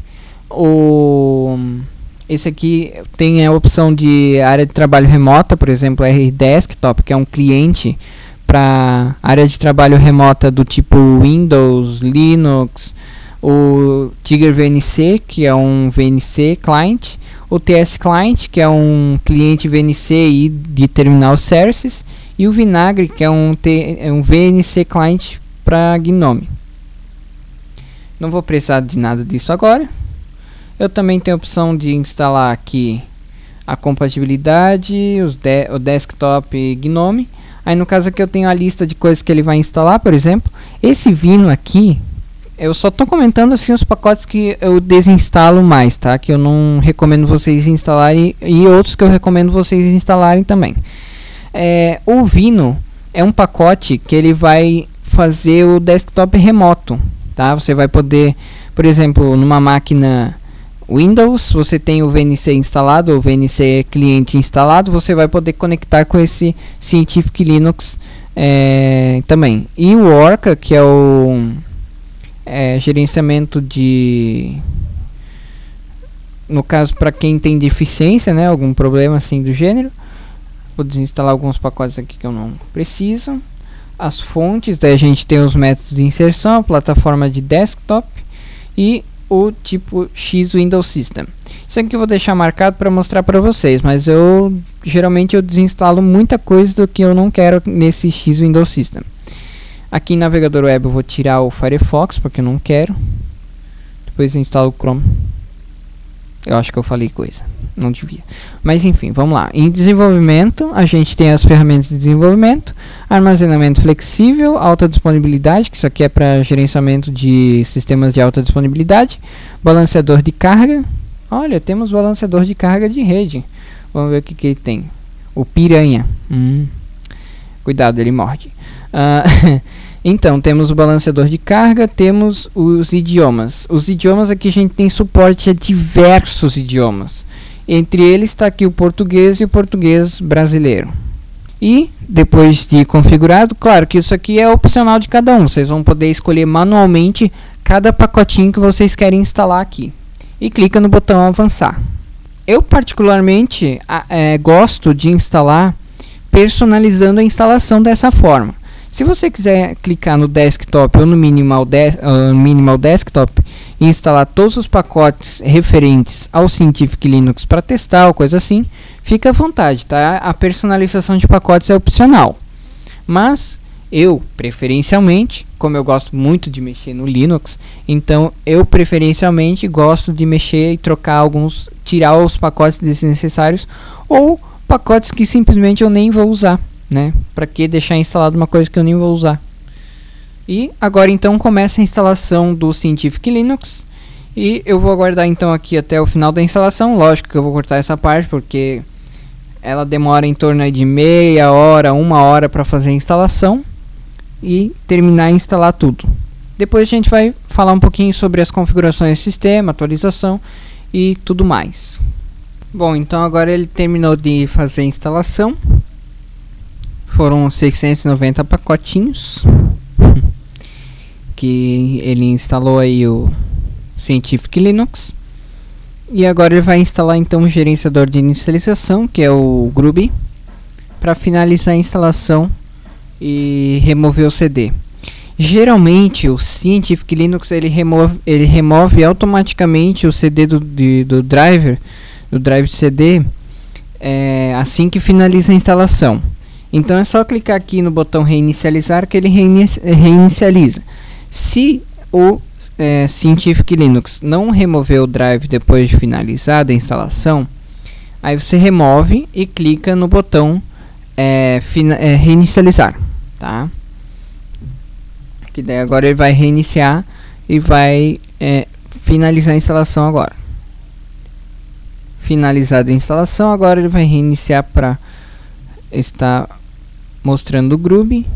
esse aqui tem a opção de área de trabalho remota, por exemplo, RDesktop, que é um cliente para área de trabalho remota do tipo Windows, Linux, o Tiger VNC, que é um VNC client, o TS Client, que é um cliente VNC e de terminal services, e o Vinagre, que é um VNC client para GNOME. Não vou precisar de nada disso agora. Eu também tenho a opção de instalar aqui a compatibilidade, o desktop GNOME. Aí no caso aqui eu tenho a lista de coisas que ele vai instalar, por exemplo. Esse Vino aqui, eu só estou comentando assim os pacotes que eu desinstalo mais, tá? Que eu não recomendo vocês instalarem e outros que eu recomendo vocês instalarem também. O Vino é um pacote que ele vai fazer o desktop remoto, tá? Você vai poder, por exemplo, numa máquina Windows, você tem o VNC instalado, o VNC cliente instalado, você vai poder conectar com esse Scientific Linux também. E o Orca, que é o gerenciamento de, no caso para quem tem deficiência, né, algum problema assim do gênero. Vou desinstalar alguns pacotes aqui que eu não preciso. As fontes, daí a gente tem os métodos de inserção, a plataforma de desktop e o tipo X Windows System. Isso aqui eu vou deixar marcado para mostrar para vocês, mas geralmente eu desinstalo muita coisa do que eu não quero nesse X Windows System. Aqui em navegador web eu vou tirar o Firefox porque eu não quero. Depois eu instalo o Chrome. Eu acho que eu falei coisa, não devia. Mas enfim, vamos lá. Em desenvolvimento, a gente tem as ferramentas de desenvolvimento, armazenamento flexível, alta disponibilidade, que isso aqui é para gerenciamento de sistemas de alta disponibilidade, balanceador de carga. Olha, temos balanceador de carga de rede. Vamos ver o que ele tem. O Piranha. Cuidado, ele morde. Então, temos o balanceador de carga, temos os idiomas. Os idiomas aqui a gente tem suporte a diversos idiomas. Entre eles está aqui o português e o português brasileiro. E, depois de configurado, claro que isso aqui é opcional de cada um. Vocês vão poder escolher manualmente cada pacotinho que vocês querem instalar aqui. E clica no botão avançar. Eu particularmente gosto de instalar personalizando a instalação dessa forma. Se você quiser clicar no desktop ou no minimal desktop e instalar todos os pacotes referentes ao Scientific Linux para testar ou coisa assim, fica à vontade, tá? A personalização de pacotes é opcional. Mas eu, preferencialmente, como eu gosto muito de mexer no Linux, então eu preferencialmente gosto de mexer e trocar tirar os pacotes desnecessários ou pacotes que simplesmente eu nem vou usar, né? Para que deixar instalado uma coisa que eu nem vou usar? E agora então começa a instalação do Scientific Linux. E eu vou aguardar então aqui até o final da instalação. Lógico que eu vou cortar essa parte porque ela demora em torno de meia hora, 1 hora para fazer a instalação e terminar de instalar tudo. Depois a gente vai falar um pouquinho sobre as configurações do sistema, atualização e tudo mais. Bom, então agora ele terminou de fazer a instalação. Foram 690 pacotinhos que ele instalou aí o Scientific Linux. E agora ele vai instalar então o gerenciador de inicialização, que é o Groovy, para finalizar a instalação e remover o CD. Geralmente o Scientific Linux ele remove automaticamente o CD do driver de CD assim que finaliza a instalação. Então é só clicar aqui no botão reinicializar que ele reinicializa. Se o Scientific Linux não remover o drive depois de finalizada a instalação, aí você remove e clica no botão reinicializar, tá? Que daí agora ele vai reiniciar e vai finalizar a instalação agora. Finalizada a instalação, agora ele vai reiniciar para estar mostrando o Groovy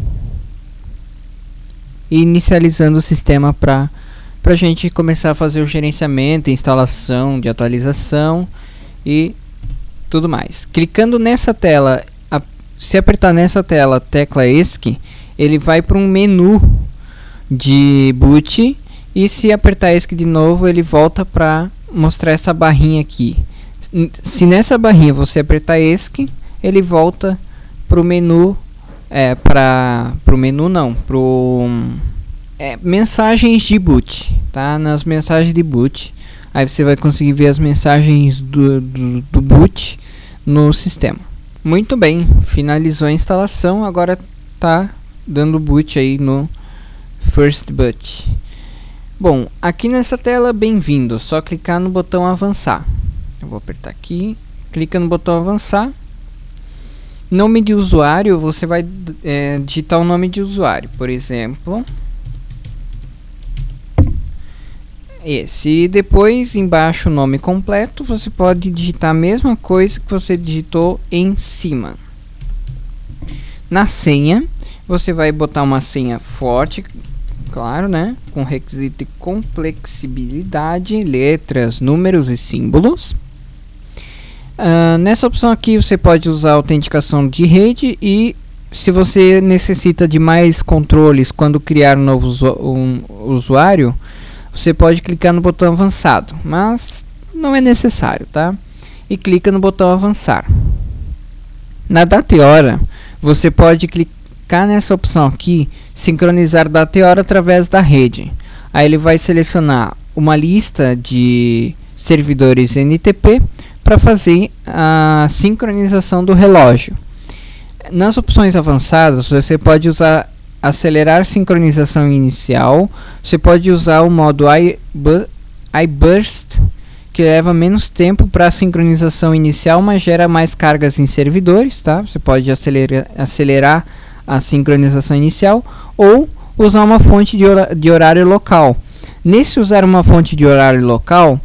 e inicializando o sistema para a gente começar a fazer o gerenciamento, instalação de atualização e tudo mais. Clicando nessa tela, se apertar nessa tela a tecla ESC, ele vai para um menu de boot, e se apertar ESC de novo ele volta para mostrar essa barrinha aqui. Se nessa barrinha você apertar ESC, ele volta para o menu, mensagens de boot, tá? Nas mensagens de boot, aí você vai conseguir ver as mensagens do boot no sistema. Muito bem, finalizou a instalação, agora tá dando boot aí no First Boot. Bom, aqui nessa tela, bem-vindo, só clicar no botão avançar. Eu vou apertar aqui, clica no botão avançar. Nome de usuário, você vai digitar o nome de usuário, por exemplo esse, e depois embaixo o nome completo. Você pode digitar a mesma coisa que você digitou em cima. Na senha, você vai botar uma senha forte, claro, né, com requisito de complexibilidade, letras, números e símbolos. Nessa opção aqui você pode usar autenticação de rede, e se você necessita de mais controles quando criar um novo usuário, você pode clicar no botão avançado, mas não é necessário, tá? E clica no botão avançar. Na data e hora, você pode clicar nessa opção aqui, sincronizar data e hora através da rede. Aí ele vai selecionar uma lista de servidores NTP para fazer a sincronização do relógio. Nas opções avançadas, você pode usar acelerar sincronização inicial. Você pode usar o modo iBurst, que leva menos tempo para a sincronização inicial, mas gera mais cargas em servidores, tá? Você pode acelerar a sincronização inicial, ou usar uma fonte de horário local. Nesse usar uma fonte de horário local,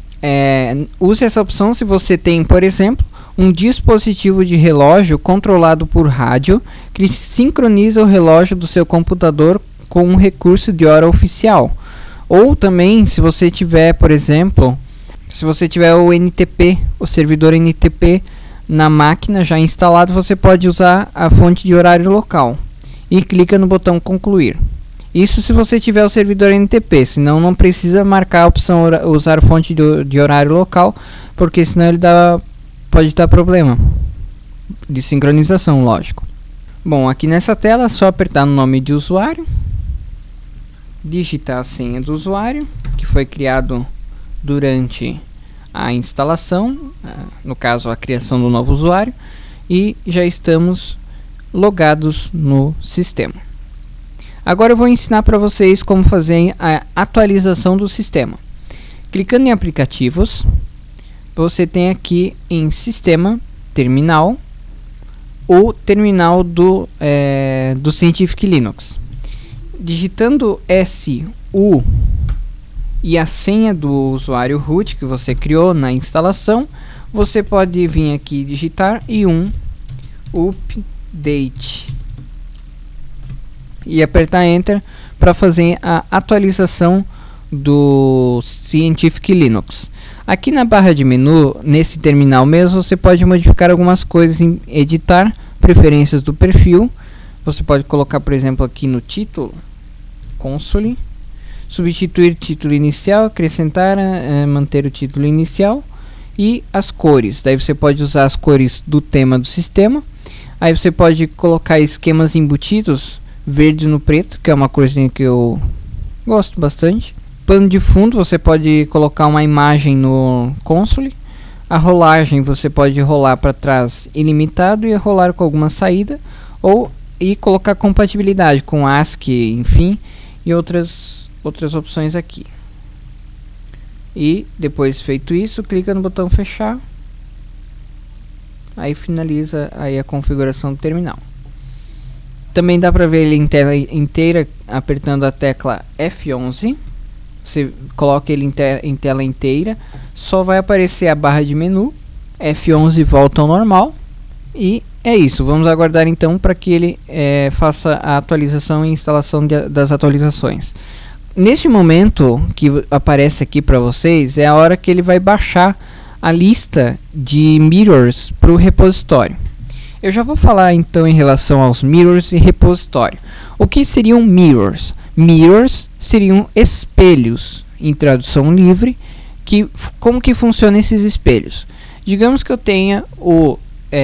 use essa opção se você tem, por exemplo, um dispositivo de relógio controlado por rádio que sincroniza o relógio do seu computador com um recurso de hora oficial. Ou também, se você tiver, por exemplo, se você tiver o NTP, o servidor NTP na máquina já instalado, você pode usar a fonte de horário local e clica no botão concluir. Isso se você tiver o servidor NTP, senão não precisa marcar a opção usar fonte de horário local, porque senão ele pode dar problema de sincronização, lógico. Bom, aqui nessa tela é só apertar no nome de usuário, digitar a senha do usuário, que foi criado durante a instalação, no caso a criação do novo usuário, e já estamos logados no sistema. Agora eu vou ensinar para vocês como fazer a atualização do sistema. Clicando em aplicativos, você tem aqui em sistema, terminal, o terminal do Scientific Linux. digitando SU e a senha do usuário root que você criou na instalação, você pode vir aqui e digitar e1 update e apertar Enter para fazer a atualização do Scientific Linux. Aqui na barra de menu, nesse terminal mesmo, você pode modificar algumas coisas em editar, preferências do perfil. Você pode colocar, por exemplo, aqui no título, console, substituir título inicial, acrescentar, manter o título inicial e as cores. Daí você pode usar as cores do tema do sistema. Aí você pode colocar esquemas embutidos, verde no preto, que é uma corzinha que eu gosto bastante. Plano de fundo, você pode colocar uma imagem no console. A rolagem, você pode rolar para trás ilimitado e rolar com alguma saída, e colocar compatibilidade com ASCII, enfim, e outras opções aqui. E depois feito isso, clica no botão fechar. Aí finaliza aí a configuração do terminal. Também dá para ver ele em tela inteira apertando a tecla F11. Você coloca ele em tela inteira, só vai aparecer a barra de menu, F11 volta ao normal, e é isso. Vamos aguardar então para que ele faça a atualização e instalação das atualizações. Neste momento que aparece aqui para vocês, é a hora que ele vai baixar a lista de mirrors para o repositório. Eu já vou falar então em relação aos mirrors e repositório. O que seriam mirrors? Mirrors seriam espelhos, em tradução livre. Como que funcionam esses espelhos? Digamos que eu tenha o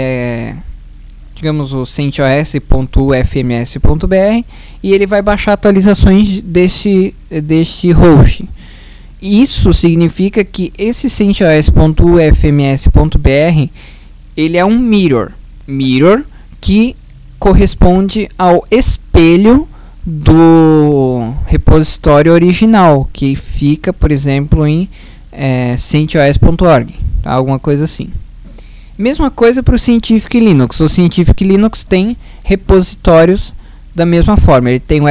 CentOS.ufms.br e ele vai baixar atualizações deste host. Isso significa que esse CentOS.ufms.br ele é um mirror que corresponde ao espelho do repositório original, que fica, por exemplo, em CentOS.org, tá? Alguma coisa assim. Mesma coisa para o Scientific Linux. O Scientific Linux tem repositórios da mesma forma. Ele tem o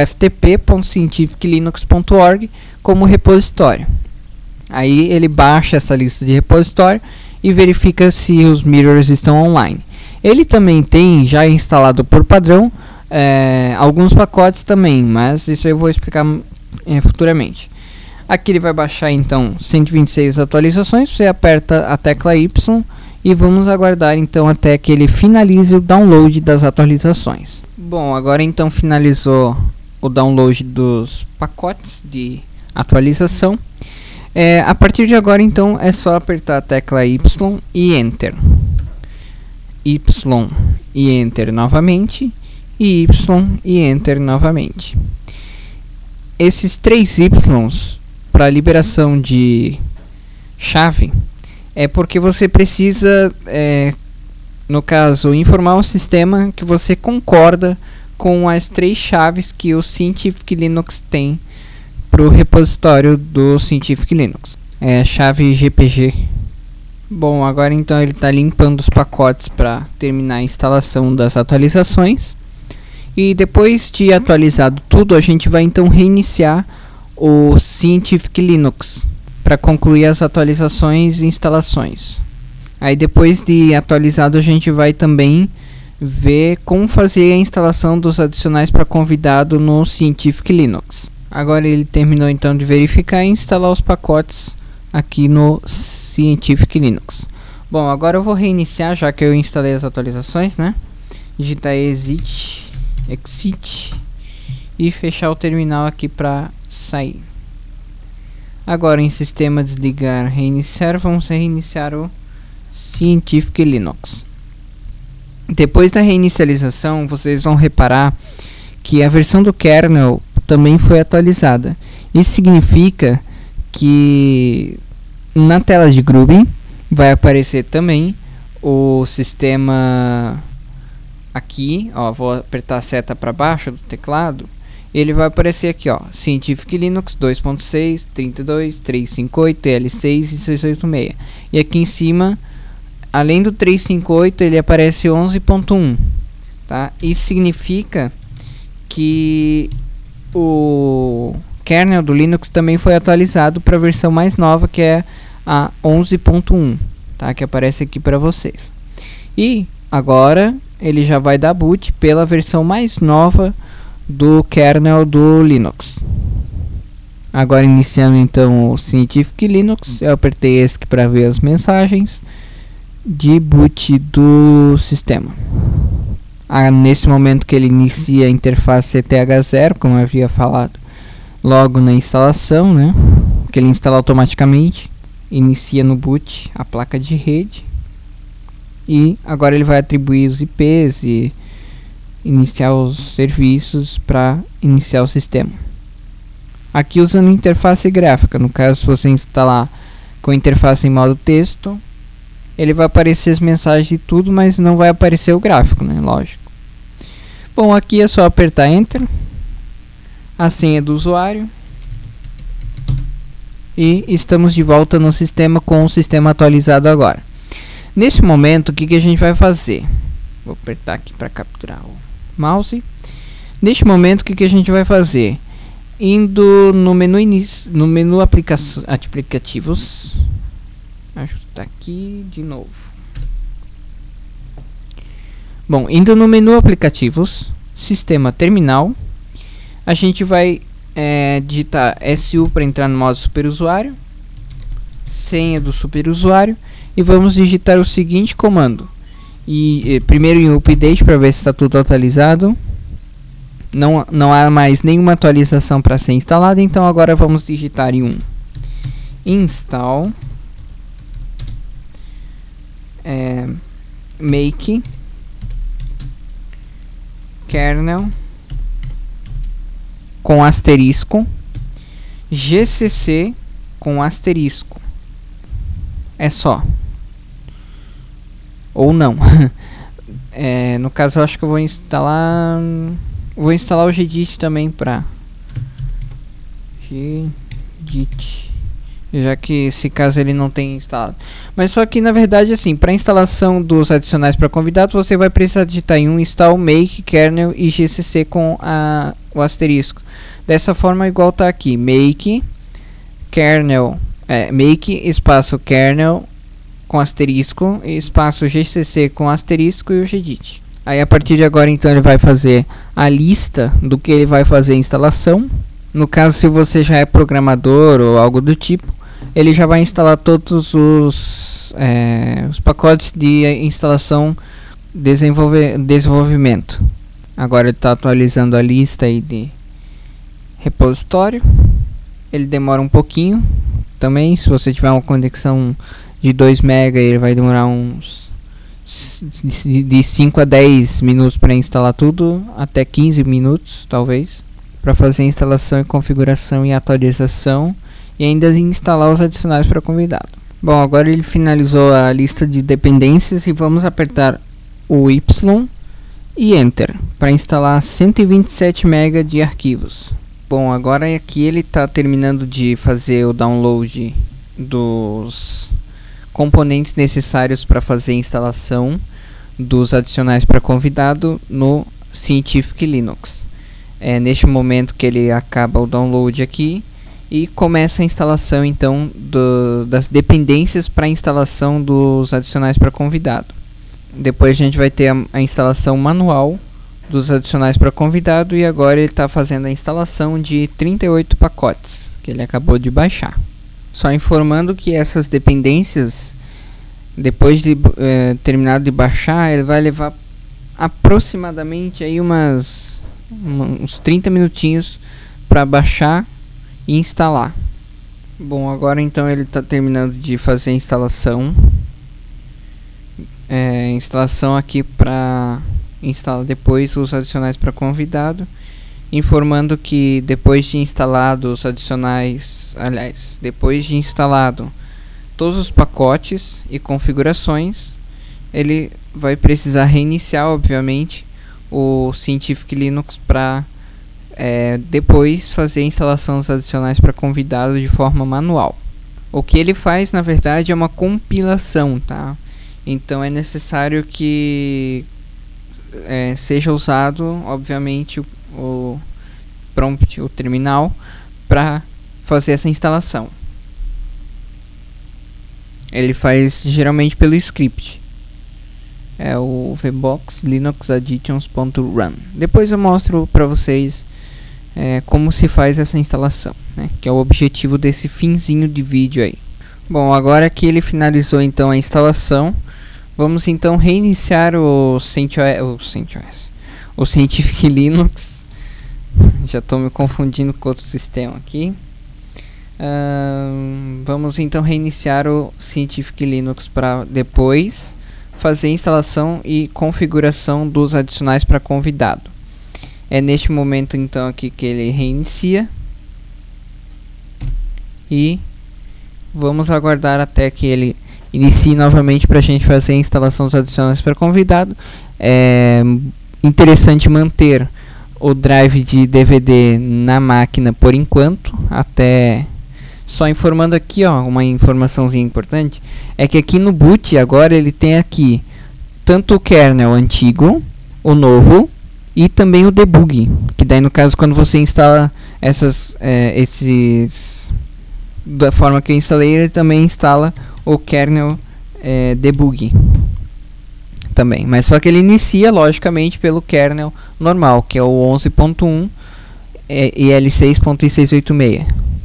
ftp.scientificlinux.org como repositório. Aí ele baixa essa lista de repositório e verifica se os mirrors estão online. Ele também tem já instalado por padrão alguns pacotes também, mas isso eu vou explicar futuramente. Aqui ele vai baixar então 126 atualizações. Você aperta a tecla Y e vamos aguardar então até que ele finalize o download das atualizações. Bom, agora então finalizou o download dos pacotes de atualização. A partir de agora então é só apertar a tecla Y e Enter. Y e Enter novamente, e Y e Enter novamente. Esses 3 Ys para liberação de chave é porque você precisa, no caso, informar o sistema que você concorda com as 3 chaves que o Scientific Linux tem para o repositório do Scientific Linux. É a chave GPG. Bom, agora então ele está limpando os pacotes para terminar a instalação das atualizações. E depois de atualizado tudo, a gente vai então reiniciar o Scientific Linux para concluir as atualizações e instalações. Aí depois de atualizado a gente vai também ver como fazer a instalação dos adicionais para convidado no Scientific Linux. Agora ele terminou então de verificar e instalar os pacotes aqui no Scientific Linux. Bom, agora eu vou reiniciar, já que eu instalei as atualizações, né? Digitar exit e fechar o terminal aqui para sair. Agora em sistema desligar, reiniciar, vamos reiniciar o Scientific Linux. Depois da reinicialização, vocês vão reparar que a versão do kernel também foi atualizada. Isso significa que na tela de Groovy vai aparecer também o sistema aqui, ó, vou apertar a seta para baixo do teclado, ele vai aparecer aqui, ó, Scientific Linux 2.6, 32, 358, L6 e 686. E aqui em cima, além do 358, ele aparece 11.1, tá? Isso significa que o kernel do Linux também foi atualizado para a versão mais nova, que é a 11.1, tá? Que aparece aqui para vocês. E agora ele já vai dar boot pela versão mais nova do kernel do Linux. Agora iniciando então o Scientific Linux, eu apertei ESC para ver as mensagens de boot do sistema. Nesse momento que ele inicia a interface CTH0, como eu havia falado logo na instalação, né, que ele instala automaticamente, inicia no boot a placa de rede, e agora ele vai atribuir os IPs e iniciar os serviços para iniciar o sistema. Aqui usando interface gráfica, no caso se você instalar com interface em modo texto, ele vai aparecer as mensagens e tudo, mas não vai aparecer o gráfico, né? Lógico. Bom, aqui é só apertar Enter, a senha do usuário, e estamos de volta no sistema com o sistema atualizado agora. Neste momento, o que a gente vai fazer? Vou apertar aqui para capturar o mouse. Neste momento, o que a gente vai fazer? Indo no menu início, no menu aplicativos, ajustar aqui de novo. Bom, indo no menu aplicativos, sistema terminal, a gente vai digitar SU para entrar no modo superusuário, senha do superusuário, e vamos digitar o seguinte comando. Primeiro em update para ver se está tudo atualizado. Não há mais nenhuma atualização para ser instalada, então agora vamos digitar em install make kernel com asterisco gcc com asterisco. É só. Ou não. No caso eu acho que eu vou instalar o Gedit também para Gedit, já que esse caso ele não tem instalado. Mas só que na verdade assim, para instalação dos adicionais para convidados, você vai precisar digitar em install make kernel e gcc com o asterisco. Dessa forma igual tá aqui, make kernel, make espaço kernel com asterisco, espaço gcc com asterisco e o Gedit. Aí a partir de agora então ele vai fazer a lista do que ele vai fazer a instalação. No caso, se você já é programador ou algo do tipo, ele já vai instalar todos os pacotes de instalação desenvolvimento. Agora ele está atualizando a lista aí de repositório. Ele demora um pouquinho também. Se você tiver uma conexão de 2 MB, ele vai demorar uns de 5 a 10 minutos para instalar tudo, até 15 minutos talvez, para fazer a instalação e configuração e atualização, e ainda instalar os adicionais para convidado. Bom, agora ele finalizou a lista de dependências e vamos apertar o Y e Enter para instalar 127 MB de arquivos. Bom, agora aqui ele está terminando de fazer o download dos componentes necessários para fazer a instalação dos adicionais para convidado no Scientific Linux. É neste momento que ele acaba o download aqui e começa a instalação então das dependências para a instalação dos adicionais para convidado. Depois a gente vai ter a instalação manual dos adicionais para convidado, e agora ele está fazendo a instalação de 38 pacotes que ele acabou de baixar. Só informando que essas dependências, depois de terminado de baixar, ele vai levar aproximadamente aí uns 30 minutinhos para baixar e instalar. Bom, agora então ele está terminando de fazer a instalação. Instalação aqui para instalar depois os adicionais para convidado, informando que depois de instalado os adicionais, aliás, depois de instalado todos os pacotes e configurações, ele vai precisar reiniciar, obviamente, o Scientific Linux para depois fazer a instalação dos adicionais para convidado de forma manual. O que ele faz, na verdade, é uma compilação, tá? Então é necessário que seja usado, obviamente, prompt, o terminal, para fazer essa instalação. Ele faz geralmente pelo script. É o vbox linux additions.run. Depois eu mostro para vocês como se faz essa instalação, né, que é o objetivo desse finzinho de vídeo aí. Bom, agora que ele finalizou então a instalação, vamos então reiniciar o Scientific Linux. Já estou me confundindo com outro sistema aqui. Vamos então reiniciar o Scientific Linux para depois fazer a instalação e configuração dos adicionais para convidado. É neste momento então aqui que ele reinicia e vamos aguardar até que ele inicie novamente para a gente fazer a instalação dos adicionais para convidado. É interessante manter o drive de DVD na máquina por enquanto, até... Só informando aqui, ó, uma informaçãozinha importante, é que aqui no boot agora ele tem aqui tanto o kernel antigo, o novo e também o debug, que daí no caso quando você instala esses da forma que eu instalei, ele também instala o kernel debug também, mas só que ele inicia logicamente pelo kernel normal, que é o 11.1 e L6.686.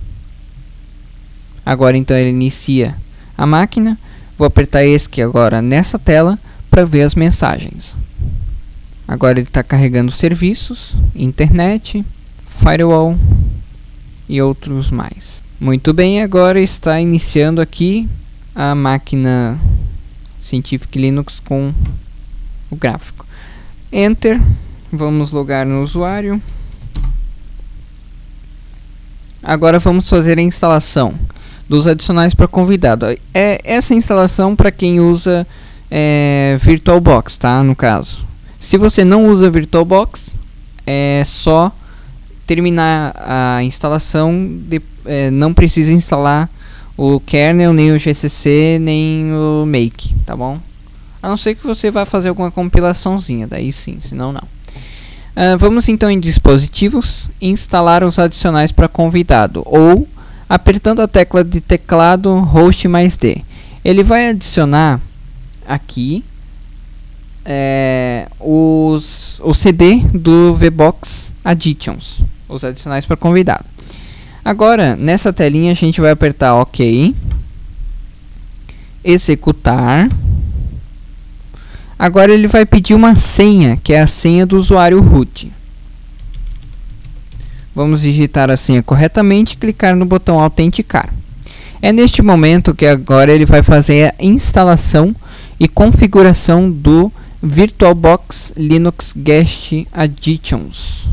Agora então ele inicia a máquina. Vou apertar ESC agora nessa tela para ver as mensagens. Agora ele está carregando serviços, internet, firewall e outros mais. Muito bem, agora está iniciando aqui a máquina Scientific Linux com o gráfico. Enter, vamos logar no usuário. Agora vamos fazer a instalação dos adicionais para convidado. Essa instalação para quem usa VirtualBox, tá? No caso, se você não usa VirtualBox, é só terminar a instalação. Não precisa instalar o kernel, nem o GCC, nem o make, tá bom? A não ser que você vá fazer alguma compilaçãozinha, daí sim, senão não. Vamos então em dispositivos, instalar os adicionais para convidado, ou apertando a tecla de teclado host mais D. Ele vai adicionar aqui o CD do vbox additions, os adicionais para convidado. Agora nessa telinha a gente vai apertar OK, executar. Agora ele vai pedir uma senha, que é a senha do usuário root. Vamos digitar a senha corretamente e clicar no botão autenticar. É neste momento que agora ele vai fazer a instalação e configuração do VirtualBox Linux Guest Additions.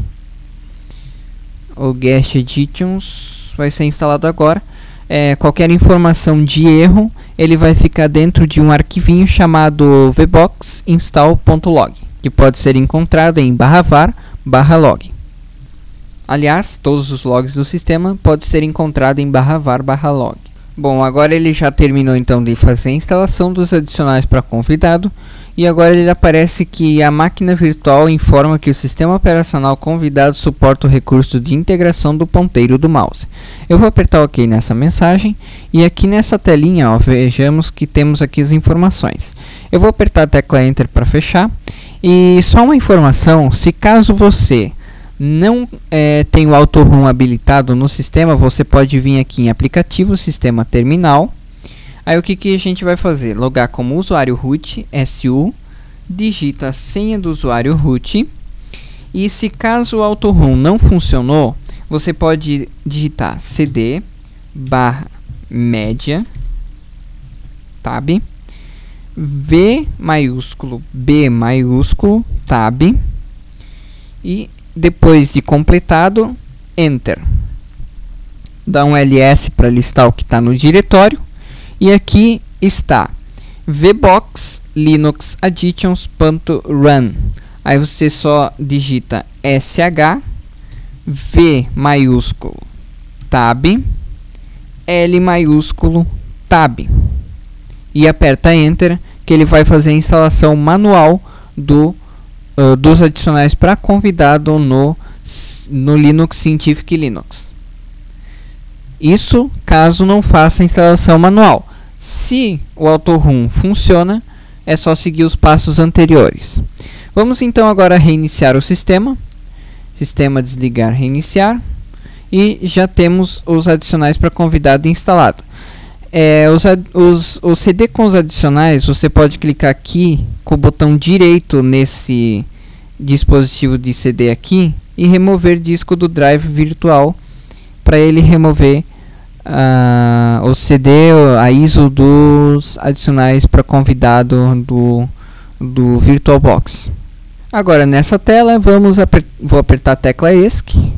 O Guest Additions vai ser instalado agora. Qualquer informação de erro, ele vai ficar dentro de um arquivinho chamado vboxinstall.log, que pode ser encontrado em /var/log. Aliás, todos os logs do sistema podem ser encontrados em /var/log. Bom, agora ele já terminou então de fazer a instalação dos adicionais para convidado. E agora ele aparece que a máquina virtual informa que o sistema operacional convidado suporta o recurso de integração do ponteiro do mouse. Eu vou apertar OK nessa mensagem. E aqui nessa telinha, ó, vejamos que temos aqui as informações. Eu vou apertar a tecla Enter para fechar. E só uma informação, se caso você não tem o AutoRun habilitado no sistema, você pode vir aqui em aplicativo, sistema terminal. Aí o que a gente vai fazer? Logar como usuário root, SU, digita a senha do usuário root. E se caso o AutoRun não funcionou, você pode digitar cd /media tab v maiúsculo b maiúsculo tab e depois de completado, Enter. Dá um ls para listar o que está no diretório. E aqui está vbox linux additions.run. Aí você só digita sh v maiúsculo tab l maiúsculo tab e aperta Enter, que ele vai fazer a instalação manual dos adicionais para convidado no no Linux Scientific Linux. Isso caso não faça a instalação manual. Se o AutoRun funciona, é só seguir os passos anteriores. Vamos então agora reiniciar o sistema. Sistema desligar, reiniciar. E já temos os adicionais para convidado instalado. O CD com os adicionais, você pode clicar aqui com o botão direito nesse dispositivo de CD aqui e remover disco do drive virtual para ele remover o CD, a ISO dos adicionais para convidado do VirtualBox. Agora nessa tela vou apertar a tecla ESC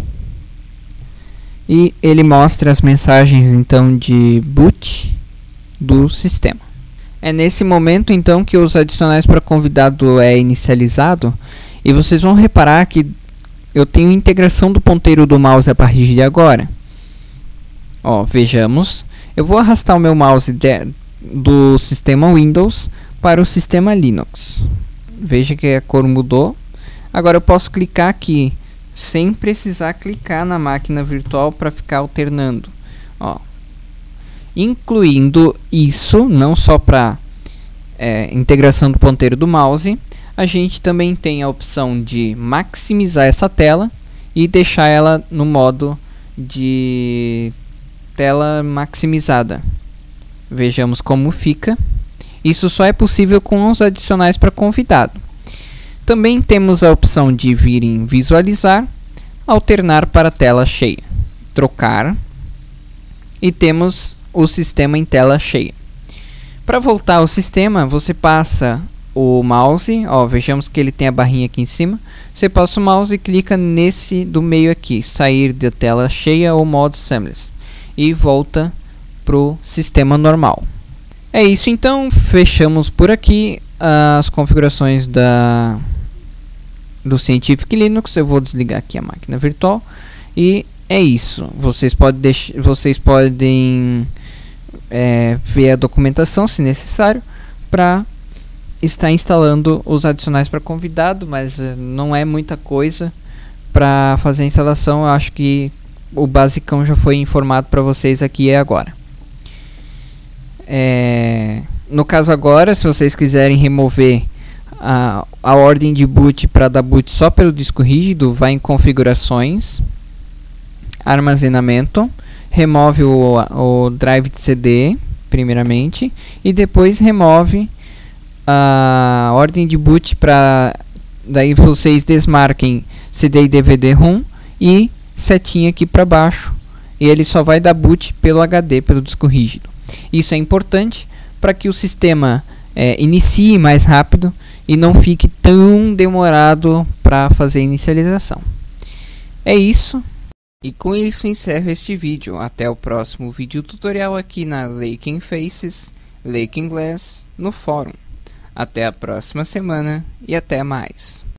e ele mostra as mensagens então de boot do sistema. É nesse momento então que os adicionais para convidado é inicializado e vocês vão reparar que eu tenho integração do ponteiro do mouse a partir de agora. Ó, vejamos, eu vou arrastar o meu mouse do sistema Windows para o sistema Linux. Veja que a cor mudou. Agora eu posso clicar aqui sem precisar clicar na máquina virtual para ficar alternando. Ó, incluindo isso, não só para integração do ponteiro do mouse, a gente também tem a opção de maximizar essa tela e deixar ela no modo de tela maximizada. Vejamos como fica. Isso só é possível com os adicionais para convidado. Também temos a opção de vir em visualizar, alternar para tela cheia, trocar e temos o sistema em tela cheia. Para voltar ao sistema, você passa o mouse, ó, vejamos que ele tem a barrinha aqui em cima. Você passa o mouse e clica nesse do meio aqui, sair da tela cheia ou modo seamless, e volta para o sistema normal. É isso então, fechamos por aqui as configurações do Scientific Linux. Eu vou desligar aqui a máquina virtual e é isso. Vocês podem ver a documentação se necessário para estar instalando os adicionais para convidado, mas não é muita coisa para fazer a instalação. Eu acho que o basicão já foi informado para vocês aqui e agora. No caso agora, se vocês quiserem remover a ordem de boot para dar boot só pelo disco rígido, vai em configurações, armazenamento, remove o drive de CD primeiramente e depois remove a ordem de boot para daí vocês desmarquem CD e DVD-ROM e setinha aqui para baixo, e ele só vai dar boot pelo HD, pelo disco rígido. Isso é importante para que o sistema inicie mais rápido e não fique tão demorado para fazer a inicialização. É isso. E com isso encerro este vídeo. Até o próximo vídeo tutorial aqui na Laking Faces, Laking Glass, no fórum. Até a próxima semana e até mais.